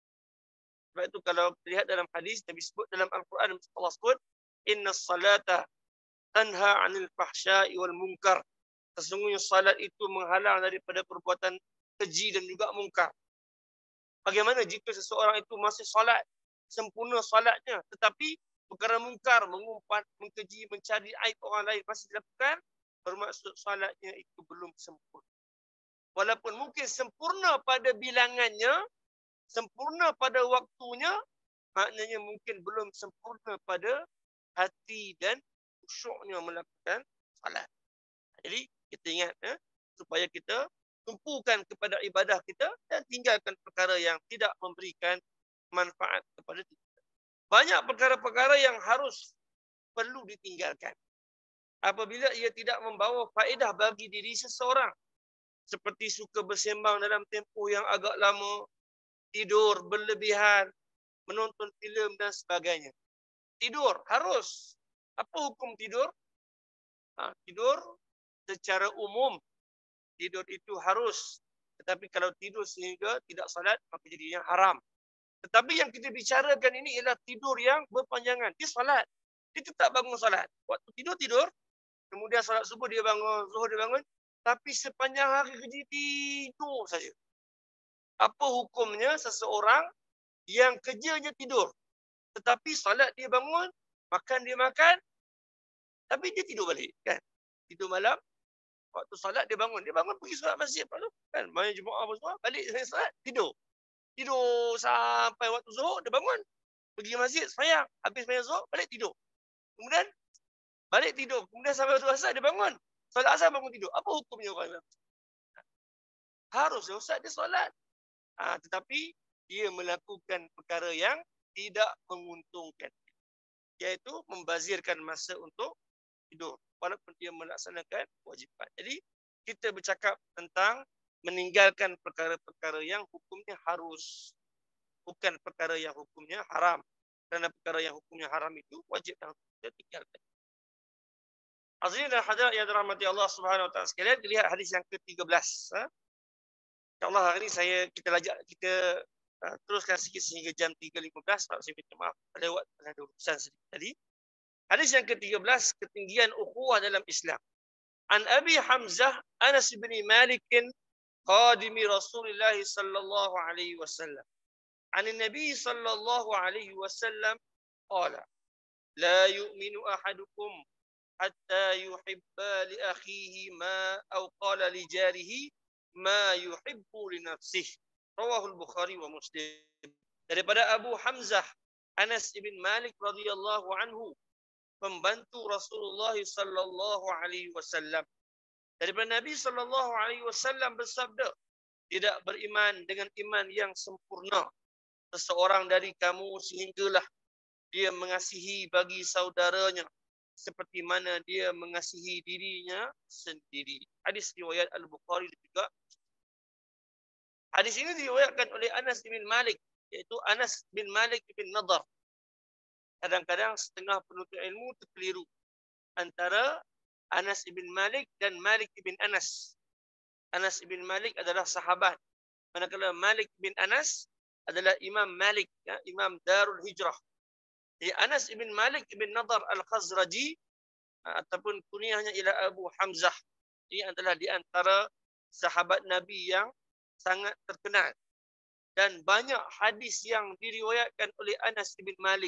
Sebab itu kalau lihat dalam hadis, Nabi sebut dalam Al-Quran, Allah sebut, Inna salata tanha anil fahsya'i wal munkar. Sesungguhnya salat itu menghalang daripada perbuatan keji dan juga mungkar. Bagaimana jika seseorang itu masih salat, sempurna salatnya, tetapi perkara mungkar, mengumpat, mengkeji, mencari aib orang lain masih dilakukan, bermaksud salatnya itu belum sempurna. Walaupun mungkin sempurna pada bilangannya, sempurna pada waktunya, maknanya mungkin belum sempurna pada hati dan khusyuknya melakukan salat. Jadi kita ingat, eh, supaya kita tumpukan kepada ibadah kita dan tinggalkan perkara yang tidak memberikan manfaat kepada kita. Banyak perkara-perkara yang harus perlu ditinggalkan apabila ia tidak membawa faedah bagi diri seseorang. Seperti suka bersembang dalam tempoh yang agak lama, tidur berlebihan, menonton filem dan sebagainya. Tidur harus. Apa hukum tidur? Ha, tidur secara umum, tidur itu harus. Tetapi kalau tidur sehingga tidak salat, maka jadinya haram. Tetapi yang kita bicarakan ini ialah tidur yang berpanjangan. Dia salat. Dia tetap bangun salat. Waktu tidur, tidur. Kemudian salat subuh dia bangun, zuhur dia bangun. Tapi sepanjang hari kerja tidur saja. Apa hukumnya seseorang yang kerjanya tidur? Tetapi salat dia bangun, makan dia makan, tapi dia tidur balik. Kan? Tidur malam, waktu salat dia bangun. Dia bangun pergi solat masjid. Kan? Main jemaah apa semua, balik salat, tidur. Tidur sampai waktu zuhur, dia bangun. Pergi masjid, sembahyang. Habis sembahyang zuhur, balik tidur. Kemudian, balik tidur. Kemudian sampai waktu asar, dia bangun. Solat asar, bangun tidur. Apa hukumnya orang yang harus ya Ustaz dia solat? Ha, tetapi, dia melakukan perkara yang tidak menguntungkan. Iaitu, membazirkan masa untuk tidur. Walaupun dia melaksanakan kewajipan. Jadi, kita bercakap tentang meninggalkan perkara-perkara yang hukumnya harus. Bukan perkara yang hukumnya haram. Kerana perkara yang hukumnya haram itu wajib yang kita tinggalkan. Hadirin dan hadirat yang dirahmati Allah Subhanahu Wa Taala sekalian, lihat hadis yang ke tiga belas. Ha? InsyaAllah hari ini saya kita lajak kita uh, teruskan sikit sehingga jam tiga lima belas. Sebab saya minta maaf lewat ada urusan sedikit tadi. Hadis yang ke tiga belas, ketinggian ukhuwah dalam Islam. An Abi Hamzah Anas bin Malik qadimi Rasulullah sallallahu alaihi wasallam. An Nabi sallallahu alaihi wasallam qala la yu'minu ahadukum hatta yuhibba li akhihi ma aw qala li jarihi ma yuhibbu li nafsihi. Rawahul Bukhari wa Muslim. Daripada Abu Hamzah Anas ibn Malik radhiyallahu anhu, pembantu Rasulullah sallallahu alaihi wasallam. Daripada Nabi sallallahu alaihi wasallam bersabda, tidak beriman dengan iman yang sempurna seseorang dari kamu sehinggalah dia mengasihi bagi saudaranya seperti mana dia mengasihi dirinya sendiri. Hadis riwayat Al-Bukhari juga. Hadis ini diriwayatkan oleh Anas bin Malik, iaitu Anas bin Malik bin Nadar. Kadang-kadang setengah penuntut ilmu terkeliru antara Anas bin Malik dan Malik bin Anas. Anas bin Malik adalah sahabat, manakala Malik bin Anas adalah Imam Malik, ya, Imam Darul Hijrah. Jadi Anas bin Malik bin Nadar Al-Khazraji ataupun kunyahnya ialah Abu Hamzah. Ini adalah di antara sahabat Nabi yang sangat terkenal. Dan banyak hadis yang diriwayatkan oleh Anas bin Malik.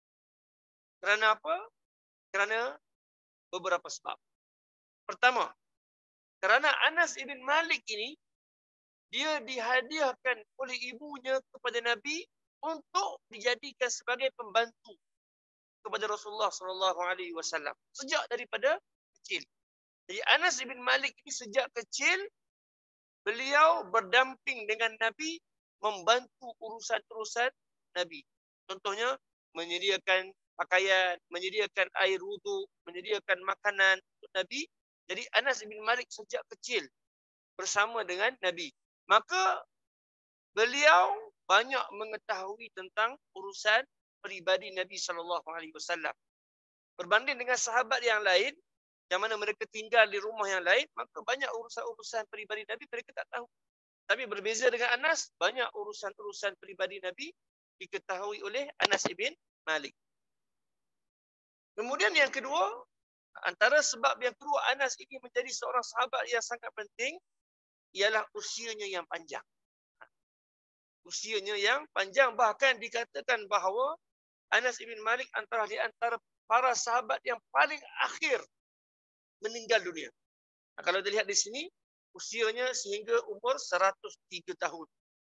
Kerana apa? Kerana beberapa sebab. Pertama, kerana Anas bin Malik ini, dia dihadiahkan oleh ibunya kepada Nabi untuk dijadikan sebagai pembantu kepada Rasulullah sallallahu alaihi wasallam sejak daripada kecil. Jadi Anas bin Malik ini sejak kecil beliau berdamping dengan Nabi, membantu urusan-urusan Nabi. Contohnya menyediakan pakaian, menyediakan air wuduk, menyediakan makanan untuk Nabi. Jadi Anas bin Malik sejak kecil bersama dengan Nabi. Maka beliau banyak mengetahui tentang urusan peribadi Nabi sallallahu alaihi wasallam. Berbanding dengan sahabat yang lain, yang mana mereka tinggal di rumah yang lain, maka banyak urusan-urusan peribadi Nabi mereka tak tahu. Tapi berbeza dengan Anas, banyak urusan-urusan peribadi Nabi diketahui oleh Anas bin Malik. Kemudian yang kedua, antara sebab yang kedua Anas ini menjadi seorang sahabat yang sangat penting ialah usianya yang panjang. Usianya yang panjang, bahkan dikatakan bahawa Anas bin Malik antara di antara para sahabat yang paling akhir meninggal dunia. Nah, kalau dilihat di sini, usianya sehingga umur seratus tiga tahun.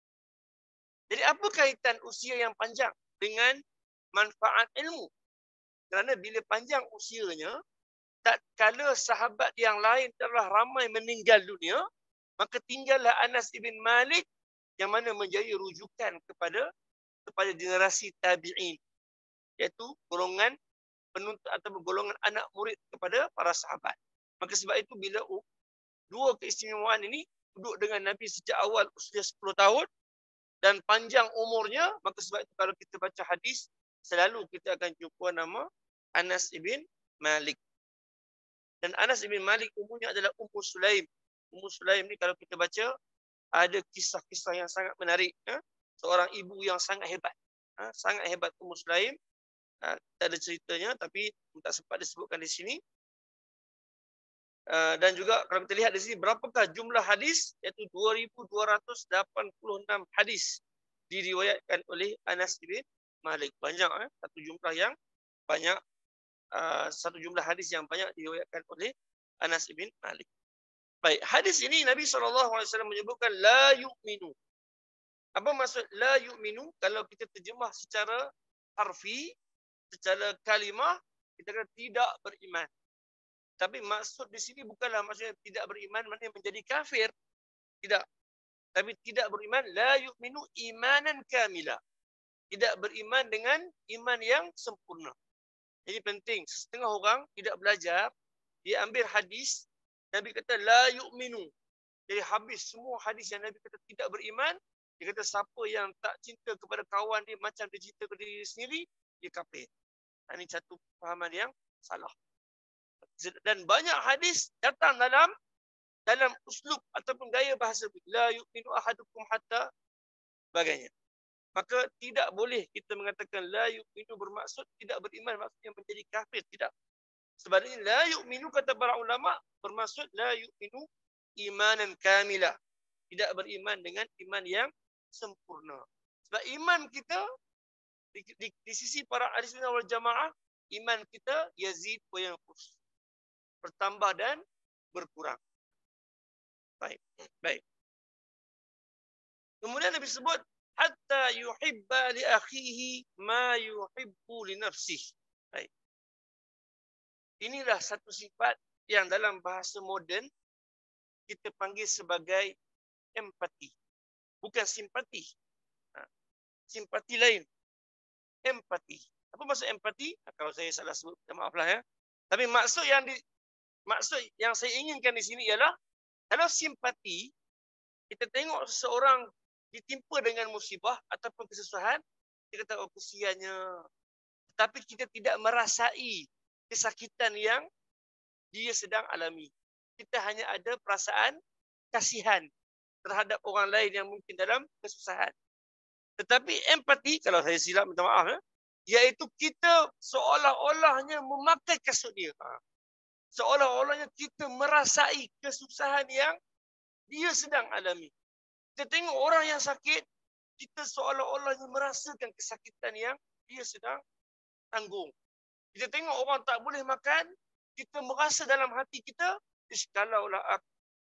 Jadi apa kaitan usia yang panjang dengan manfaat ilmu? Kerana bila panjang usianya, tak kala sahabat yang lain telah ramai meninggal dunia, maka tinggallah Anas bin Malik yang mana menjadi rujukan kepada kepada generasi tabi'in, iaitu golongan penuntut atau golongan anak murid kepada para sahabat. Maka sebab itu bila dua keistimewaan ini duduk dengan Nabi sejak awal usia sepuluh tahun dan panjang umurnya, maka sebab itu kalau kita baca hadis selalu kita akan jumpa nama Anas bin Malik. Dan Anas bin Malik umurnya adalah Ummu Sulaim. Ummu Sulaim ni kalau kita baca ada kisah-kisah yang sangat menarik. Ha? Seorang ibu yang sangat hebat. Ha? Sangat hebat Ummu Sulaim. Ha? Tak ada ceritanya tapi tak sempat disebutkan di sini. Uh, dan juga kalau kita lihat di sini berapakah jumlah hadis, iaitu dua ribu dua ratus lapan puluh enam hadis diriwayatkan oleh Anas bin Malik. Banyak, eh? satu jumlah yang banyak, uh, satu jumlah hadis yang banyak diriwayatkan oleh Anas bin Malik. Baik, hadis ini Nabi sallallahu alaihi wasallam menyebutkan la yu'minu. Apa maksud la yu'minu? Kalau kita terjemah secara harfi, secara kalimah, kita kata tidak beriman. Tapi maksud di sini bukanlah maksudnya tidak beriman maknanya menjadi kafir. Tidak. Tapi tidak beriman la yu'minu imanan kamila. Tidak beriman dengan iman yang sempurna. Jadi penting, setengah orang tidak belajar, dia ambil hadis, Nabi kata la yu'minu. Jadi habis semua hadis yang Nabi kata tidak beriman, dia kata siapa yang tak cinta kepada kawan dia macam dia cinta kepada diri sendiri, dia kafir. Ini satu fahaman yang salah. Dan banyak hadis datang dalam dalam uslub ataupun gaya bahasa, la yu'minu ahadukum hatta sebagainya. Maka tidak boleh kita mengatakan la yu'minu bermaksud tidak beriman, maksudnya menjadi kafir, tidak. Sebenarnya la yu'minu kata para ulama bermaksud la yu'minu imanan kamilah. Tidak beriman dengan iman yang sempurna. Sebab iman kita di, di, di sisi para ahli sunnah wal jamaah, iman kita yazid wa yanqus. Bertambah dan berkurang. Baik. Baik. Kemudian Nabi sebut hatta yuhibba li akhihi ma yuhibbu li nafsihi. Baik. Inilah satu sifat yang dalam bahasa moden kita panggil sebagai empati. Bukan simpati. Ha. Simpati lain. Empati. Apa maksud empati? Kalau saya salah sebut, maaflah ya. Tapi maksud yang di maksud yang saya inginkan di sini ialah kalau simpati, kita tengok seseorang ditimpa dengan musibah ataupun kesusahan, kita kata oh kesiannya. Tetapi kita tidak merasai kesakitan yang dia sedang alami. Kita hanya ada perasaan kasihan terhadap orang lain yang mungkin dalam kesusahan. Tetapi empati, kalau saya silap minta maaf ya, iaitu kita seolah-olahnya memakai kasut dia. Seolah-olahnya kita merasai kesusahan yang dia sedang alami. Kita tengok orang yang sakit, kita seolah-olahnya merasakan kesakitan yang dia sedang tanggung. Kita tengok orang tak boleh makan, kita merasa dalam hati kita, kalaulah aku,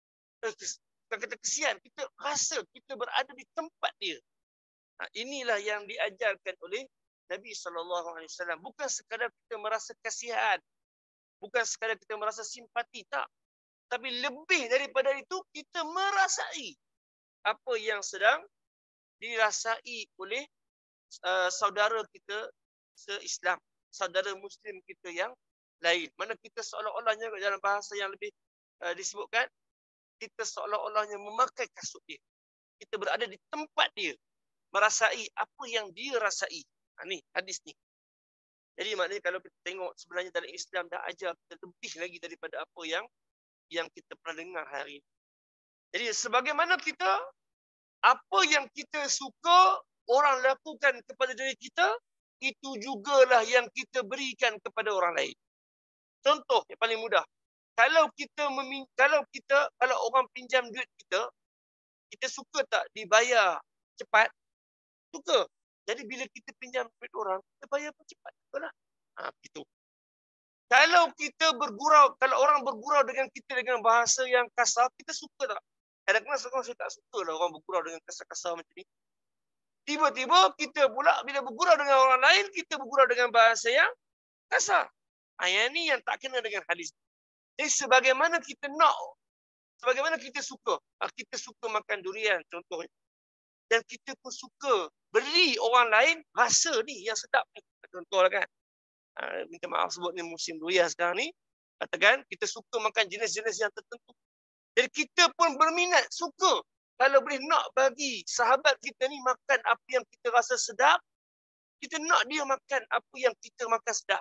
kita kesian, kita rasa kita berada di tempat dia. Nah, inilah yang diajarkan oleh Nabi sallallahu alaihi wasallam. Bukan sekadar kita merasa kasihan, bukan sekadar kita merasa simpati, tak. Tapi lebih daripada itu, kita merasai apa yang sedang dirasai oleh uh, saudara kita se-Islam, saudara Muslim kita yang lain. Mana kita seolah-olahnya dalam bahasa yang lebih uh, disebutkan, kita seolah-olahnya memakai kasut dia. Kita berada di tempat dia, merasai apa yang dia rasai. Ha, ni hadis ni. Jadi maknanya kalau kita tengok sebenarnya dalam Islam dah ajar kita lebih lagi daripada apa yang yang kita pernah dengar hari ini. Jadi sebagaimana kita, apa yang kita suka orang lakukan kepada diri kita, itu jugalah yang kita berikan kepada orang lain. Contoh yang paling mudah. Kalau kita memin- kalau kita kalau orang pinjam duit kita, kita suka tak dibayar cepat? Suka. Jadi bila kita pinjam duit orang, kita bayar pun cepat. Betul lah. Ha, begitu. Kalau kita bergurau, kalau orang bergurau dengan kita dengan bahasa yang kasar, kita suka tak? Kadang-kadang seorang saya tak suka lah orang bergurau dengan kasar-kasar macam ni. Tiba-tiba kita pula bila bergurau dengan orang lain, kita bergurau dengan bahasa yang kasar. Yang ni yang tak kena dengan hadis. Jadi sebagaimana kita nak, sebagaimana kita suka, kita suka makan durian contohnya. Dan kita pun suka beri orang lain rasa ni yang sedap ni. Contohlah kan. Uh, minta maaf sebut ni musim durian sekarang ni, katakan kita suka makan jenis-jenis yang tertentu. Jadi kita pun berminat, suka kalau boleh nak bagi sahabat kita ni makan apa yang kita rasa sedap, kita nak dia makan apa yang kita makan sedap.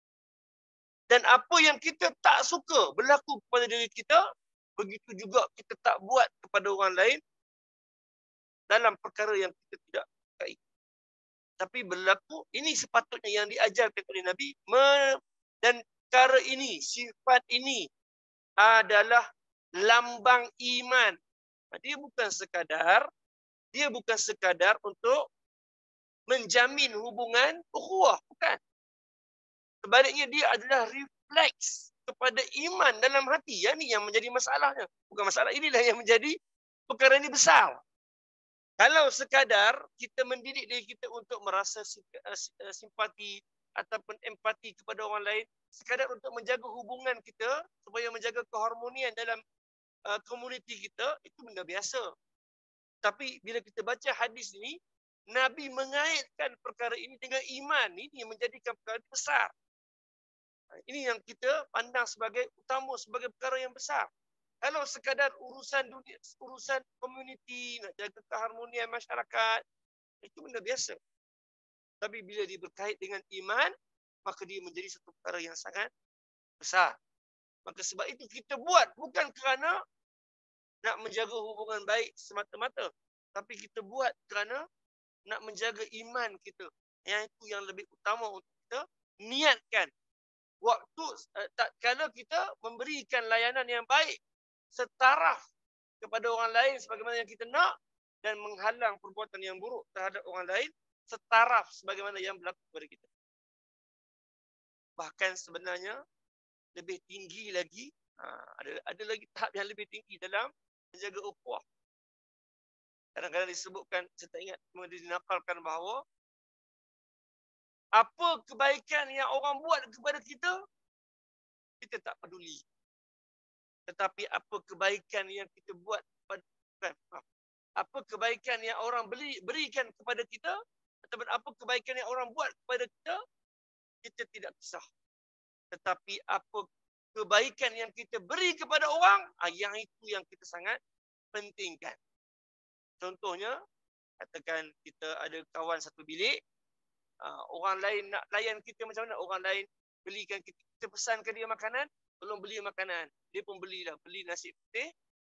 Dan apa yang kita tak suka berlaku kepada diri kita, begitu juga kita tak buat kepada orang lain dalam perkara yang kita tidak sukai. Tapi berlaku, ini sepatutnya yang diajarkan oleh Nabi. Dan perkara ini, sifat ini adalah lambang iman. Dia bukan sekadar, dia bukan sekadar untuk menjamin hubungan ukhuwah. Bukan. Sebaliknya dia adalah refleks kepada iman dalam hati. Yang ini yang menjadi masalahnya. Bukan masalah, inilah yang menjadi perkara ini besar. Kalau sekadar kita mendidik diri kita untuk merasa simpati ataupun empati kepada orang lain, sekadar untuk menjaga hubungan kita, supaya menjaga keharmonian dalam uh, komuniti kita, itu benda biasa. Tapi bila kita baca hadis ini, Nabi mengaitkan perkara ini dengan iman. Ini yang menjadikan perkara besar. Ini yang kita pandang sebagai utama, sebagai perkara yang besar. Kalau sekadar urusan dunia, urusan komuniti, nak jaga keharmonian masyarakat, itu benda biasa. Tapi bila dia berkait dengan iman, maka dia menjadi satu perkara yang sangat besar. Maka sebab itu kita buat bukan kerana nak menjaga hubungan baik semata-mata, tapi kita buat kerana nak menjaga iman kita. Yang itu yang lebih utama untuk kita niatkan. Waktu uh, tak kala kita memberikan layanan yang baik setaraf kepada orang lain sebagaimana yang kita nak dan menghalang perbuatan yang buruk terhadap orang lain setaraf sebagaimana yang berlaku kepada kita. Bahkan sebenarnya lebih tinggi lagi, ha, ada ada lagi tahap yang lebih tinggi dalam menjaga ukhuwah. Kadang-kadang disebutkan, saya tak ingat, dinakalkan bahawa apa kebaikan yang orang buat kepada kita, kita tak peduli. Tetapi apa kebaikan yang kita buat kepada, apa kebaikan yang orang beri, berikan kepada kita, ataupun apa kebaikan yang orang buat kepada kita, kita tidak kisah. Tetapi apa kebaikan yang kita beri kepada orang, yang itu yang kita sangat pentingkan. Contohnya, katakan kita ada kawan satu bilik, uh, orang lain nak layan kita macam mana? Orang lain belikan kita, kita pesankan dia makanan, tolong beli makanan. Dia pun belilah, beli nasi putih,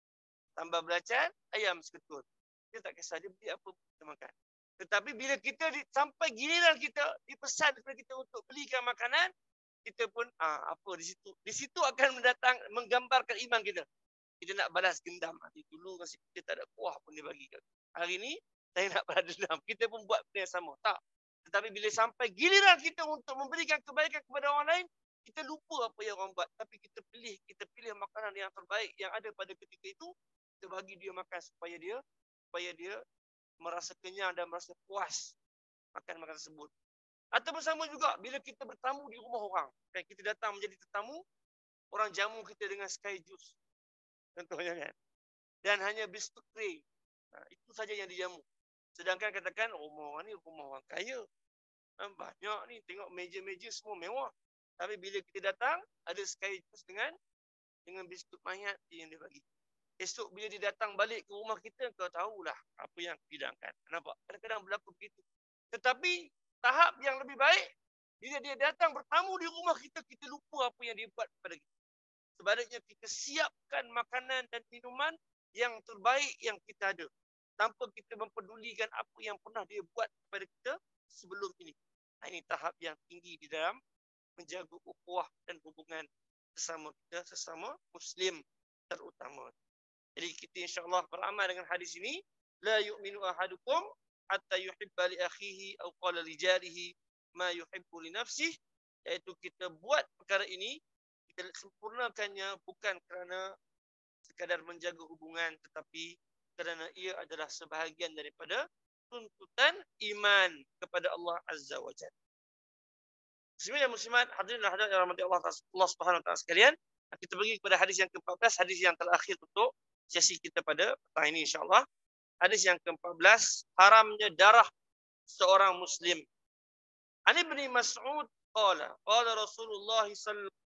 tambah belacan, ayam seketut. Dia tak kisah, dia beli apa kita makan. Tetapi bila kita di, sampai giliran kita dipesan kepada kita untuk belikan makanan, kita pun ah, apa di situ di situ akan mendatang menggambarkan iman kita. Kita nak balas dendam. Nanti dulu nasi kita tak ada kuah pun dia bagi. Hari ni saya nak balas dendam. Kita pun buat benda yang sama. Tak. Tetapi bila sampai giliran kita untuk memberikan kebaikan kepada orang lain, kita lupa apa yang orang buat. Tapi kita pilih, kita pilih makanan yang terbaik yang ada pada ketika itu, kita bagi dia makan supaya dia supaya dia merasa kenyang dan merasa puas makan makanan tersebut. Atau bersama juga bila kita bertamu di rumah orang. Kita datang menjadi tetamu, orang jamu kita dengan sky juice. Contohnya kan. Dan hanya biskut kering. Nah, itu saja yang dijamu. Sedangkan katakan rumah orang ni rumah orang kaya. Nah, banyak ni tengok meja-meja semua mewah. Tapi bila kita datang ada sky juice dengan dengan biskut mayat yang dia bagi. Esok bila dia datang balik ke rumah kita, kau tahulah apa yang dihidangkan. Nampak? Kadang-kadang berlaku begitu. Tetapi tahap yang lebih baik, bila dia datang bertamu di rumah kita, kita lupa apa yang dia buat kepada kita. Sebaliknya kita siapkan makanan dan minuman yang terbaik yang kita ada. Tanpa kita mempedulikan apa yang pernah dia buat kepada kita sebelum ini. Nah, ini tahap yang tinggi di dalam menjaga ukhuwah dan hubungan sesama kita, sesama Muslim terutama. Jadi kita insyaAllah beramal dengan hadis ini. La yu'minu ahadukum hatta yuhibba li akhihi aw qala li jarihi ma yuhibbu li nafsihi. Iaitu kita buat perkara ini, kita sempurnakannya bukan kerana sekadar menjaga hubungan, tetapi kerana ia adalah sebahagian daripada tuntutan iman kepada Allah Azza wa Jalla. Muslimin dan muslimat, hadirin dan hadirat yang dirahmati Allah, Allah Subhanahu wa taala sekalian, kita pergi kepada hadis yang ke-empat belas, hadis yang terakhir untuk sesi kita pada petang ini insya-Allah. Hadis yang ke-empat belas, haramnya darah seorang muslim. Ani bin Mas'ud qala, qala Rasulullah sallallahu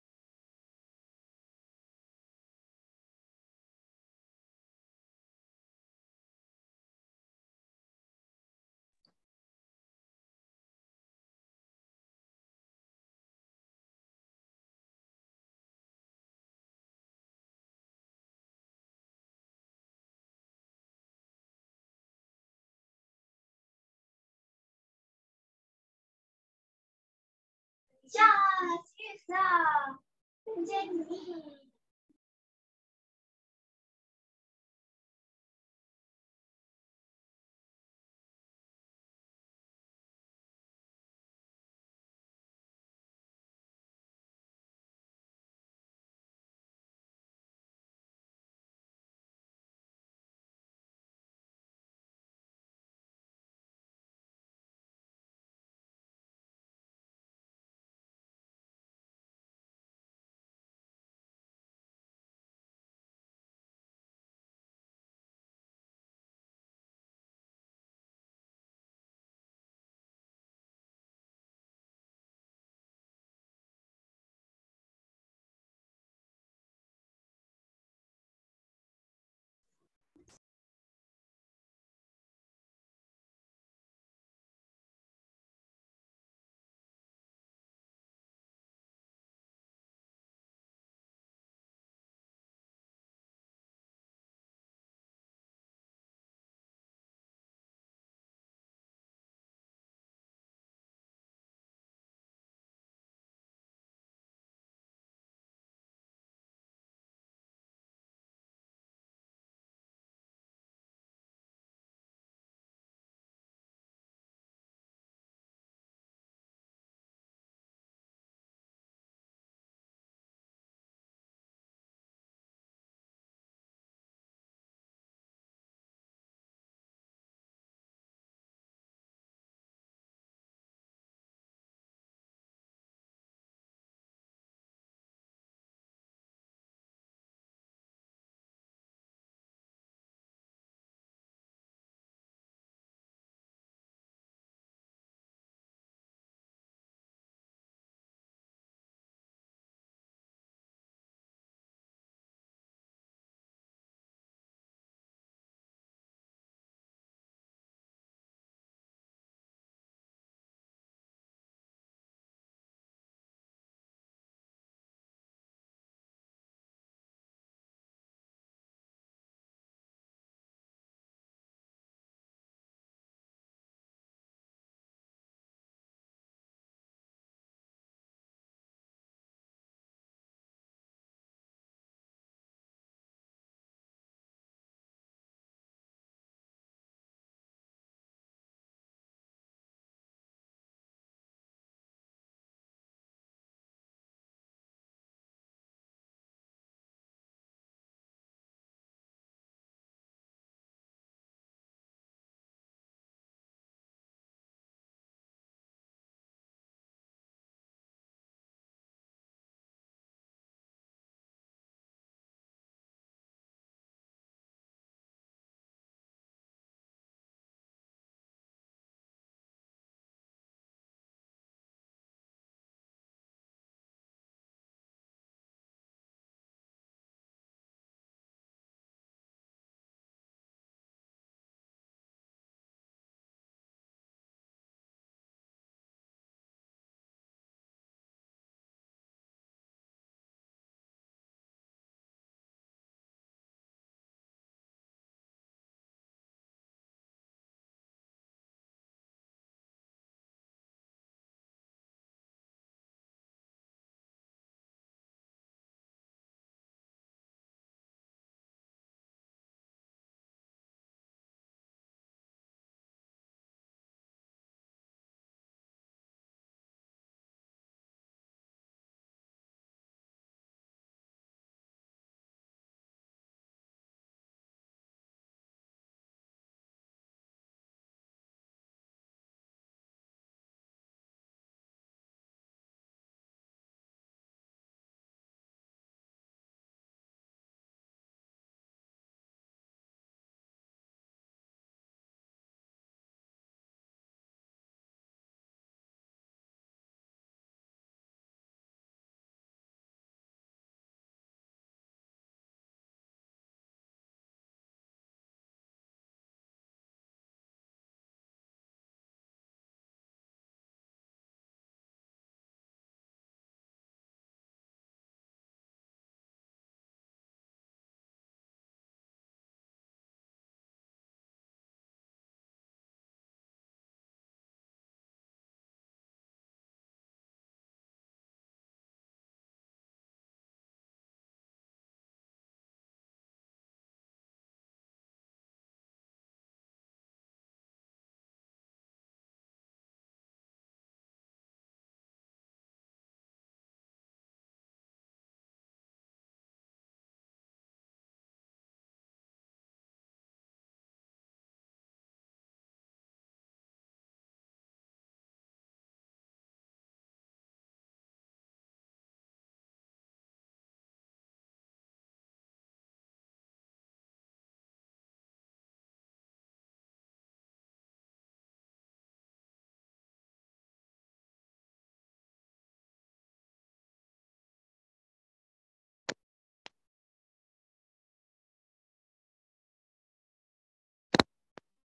下去了，瞬间你。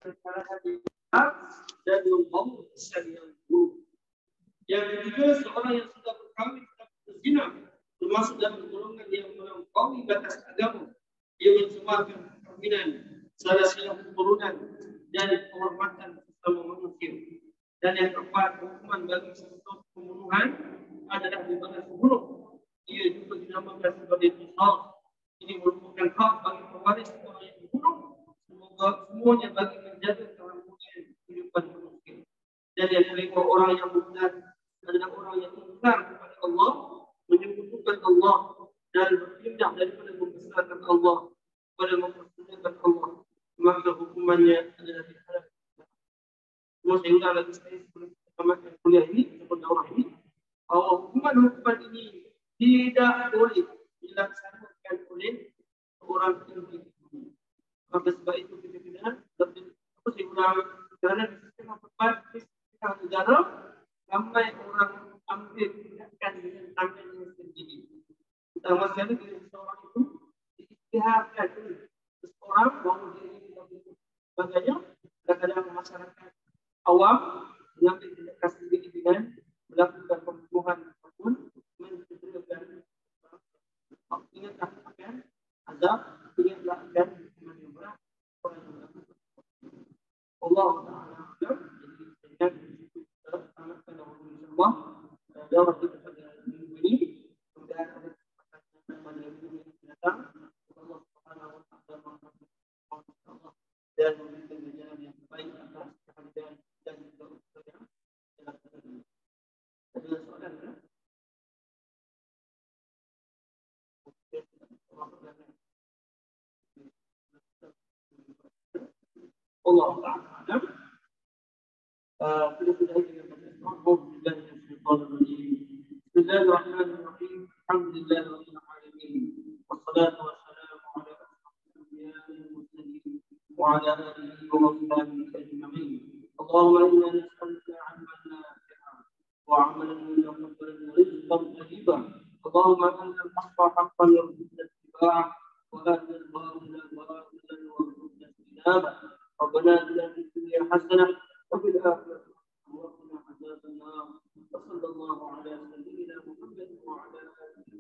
antara hati dan membawa kesan yang buruk. Yang ketiga, seorang yang sudah berkawin tapi berzina, termasuk dalam golongan yang melampaui batas agama. Dia mencemarkan perkawinan, salah silah keturunan dan penghormatan sesama manusia. Dan yang keempat, hukuman bagi sesuatu pembunuhan adalah dibalas bunuh. Ia juga dinamakan sebagai qisas. Ini merupakan hak bagi pewaris orang yang dibunuh. Semoga semuanya bagi menjaga keharmonian kehidupan manusia. Dan yang kelima, orang yang benar adalah orang yang ingkar kepada Allah, menyebutkan Allah dan berpindah daripada membesarkan Allah kepada mempersucikan Allah, maka hukumannya adalah dihadap. Semua sehingga lagi saya sebelum kita tamatkan kuliah ini ataupun daurah ini, bahwa hukuman-hukuman ini tidak boleh dilaksanakan oleh orang individu. Maka sebab itu kita tidak lebih apa saya ulang, kerana di sistem apa di sistem negara ramai orang ambil tindakan dengan tangannya sendiri. Pertama sekali bila seseorang itu diisytiharkan dulu seseorang bahawa diri tidak begitu. Sebagainya kadang-kadang masyarakat awam mengambil tindakan sendiri dengan melakukan pembunuhan ataupun mencederakan. Ingatlah akan azab, ingatlah akan hukuman yang berat orang yang melakukan. Allah Taala alam. Jadi saya kita tamatkan dahulu insyaAllah dalam kita pada minggu ini. Kemudian ada kesempatan pada minggu yang datang. Allah Subhanahu Wa Taala Allah dan memberikan jalan yang baik atas kehadiran dan juga untuk yang dalam ini. Ada soalan tak? Allah Taala. Kita sudah dengan Bismillahirrahmanirrahim. Alhamdulillahirabbil alamin. Wassalatu wassalamu ala asyrafil anbiya'i wal mursalin wa ala alihi wa sahbihi ajma'in. Allahumma inna nas'aluka 'ilman nafi'an wa 'amalan mutaqabbalan wa rizqan tayyiban. Allahumma anta al-haqqa haqqan warzuqna ittiba'ah wa arina al-batila batilan warzuqna ijtinabah. ربنا آتنا في الدنيا حسنة وفي الآخرة وقنا عذاب النار. وصلى الله على سيدنا محمد وعلى آله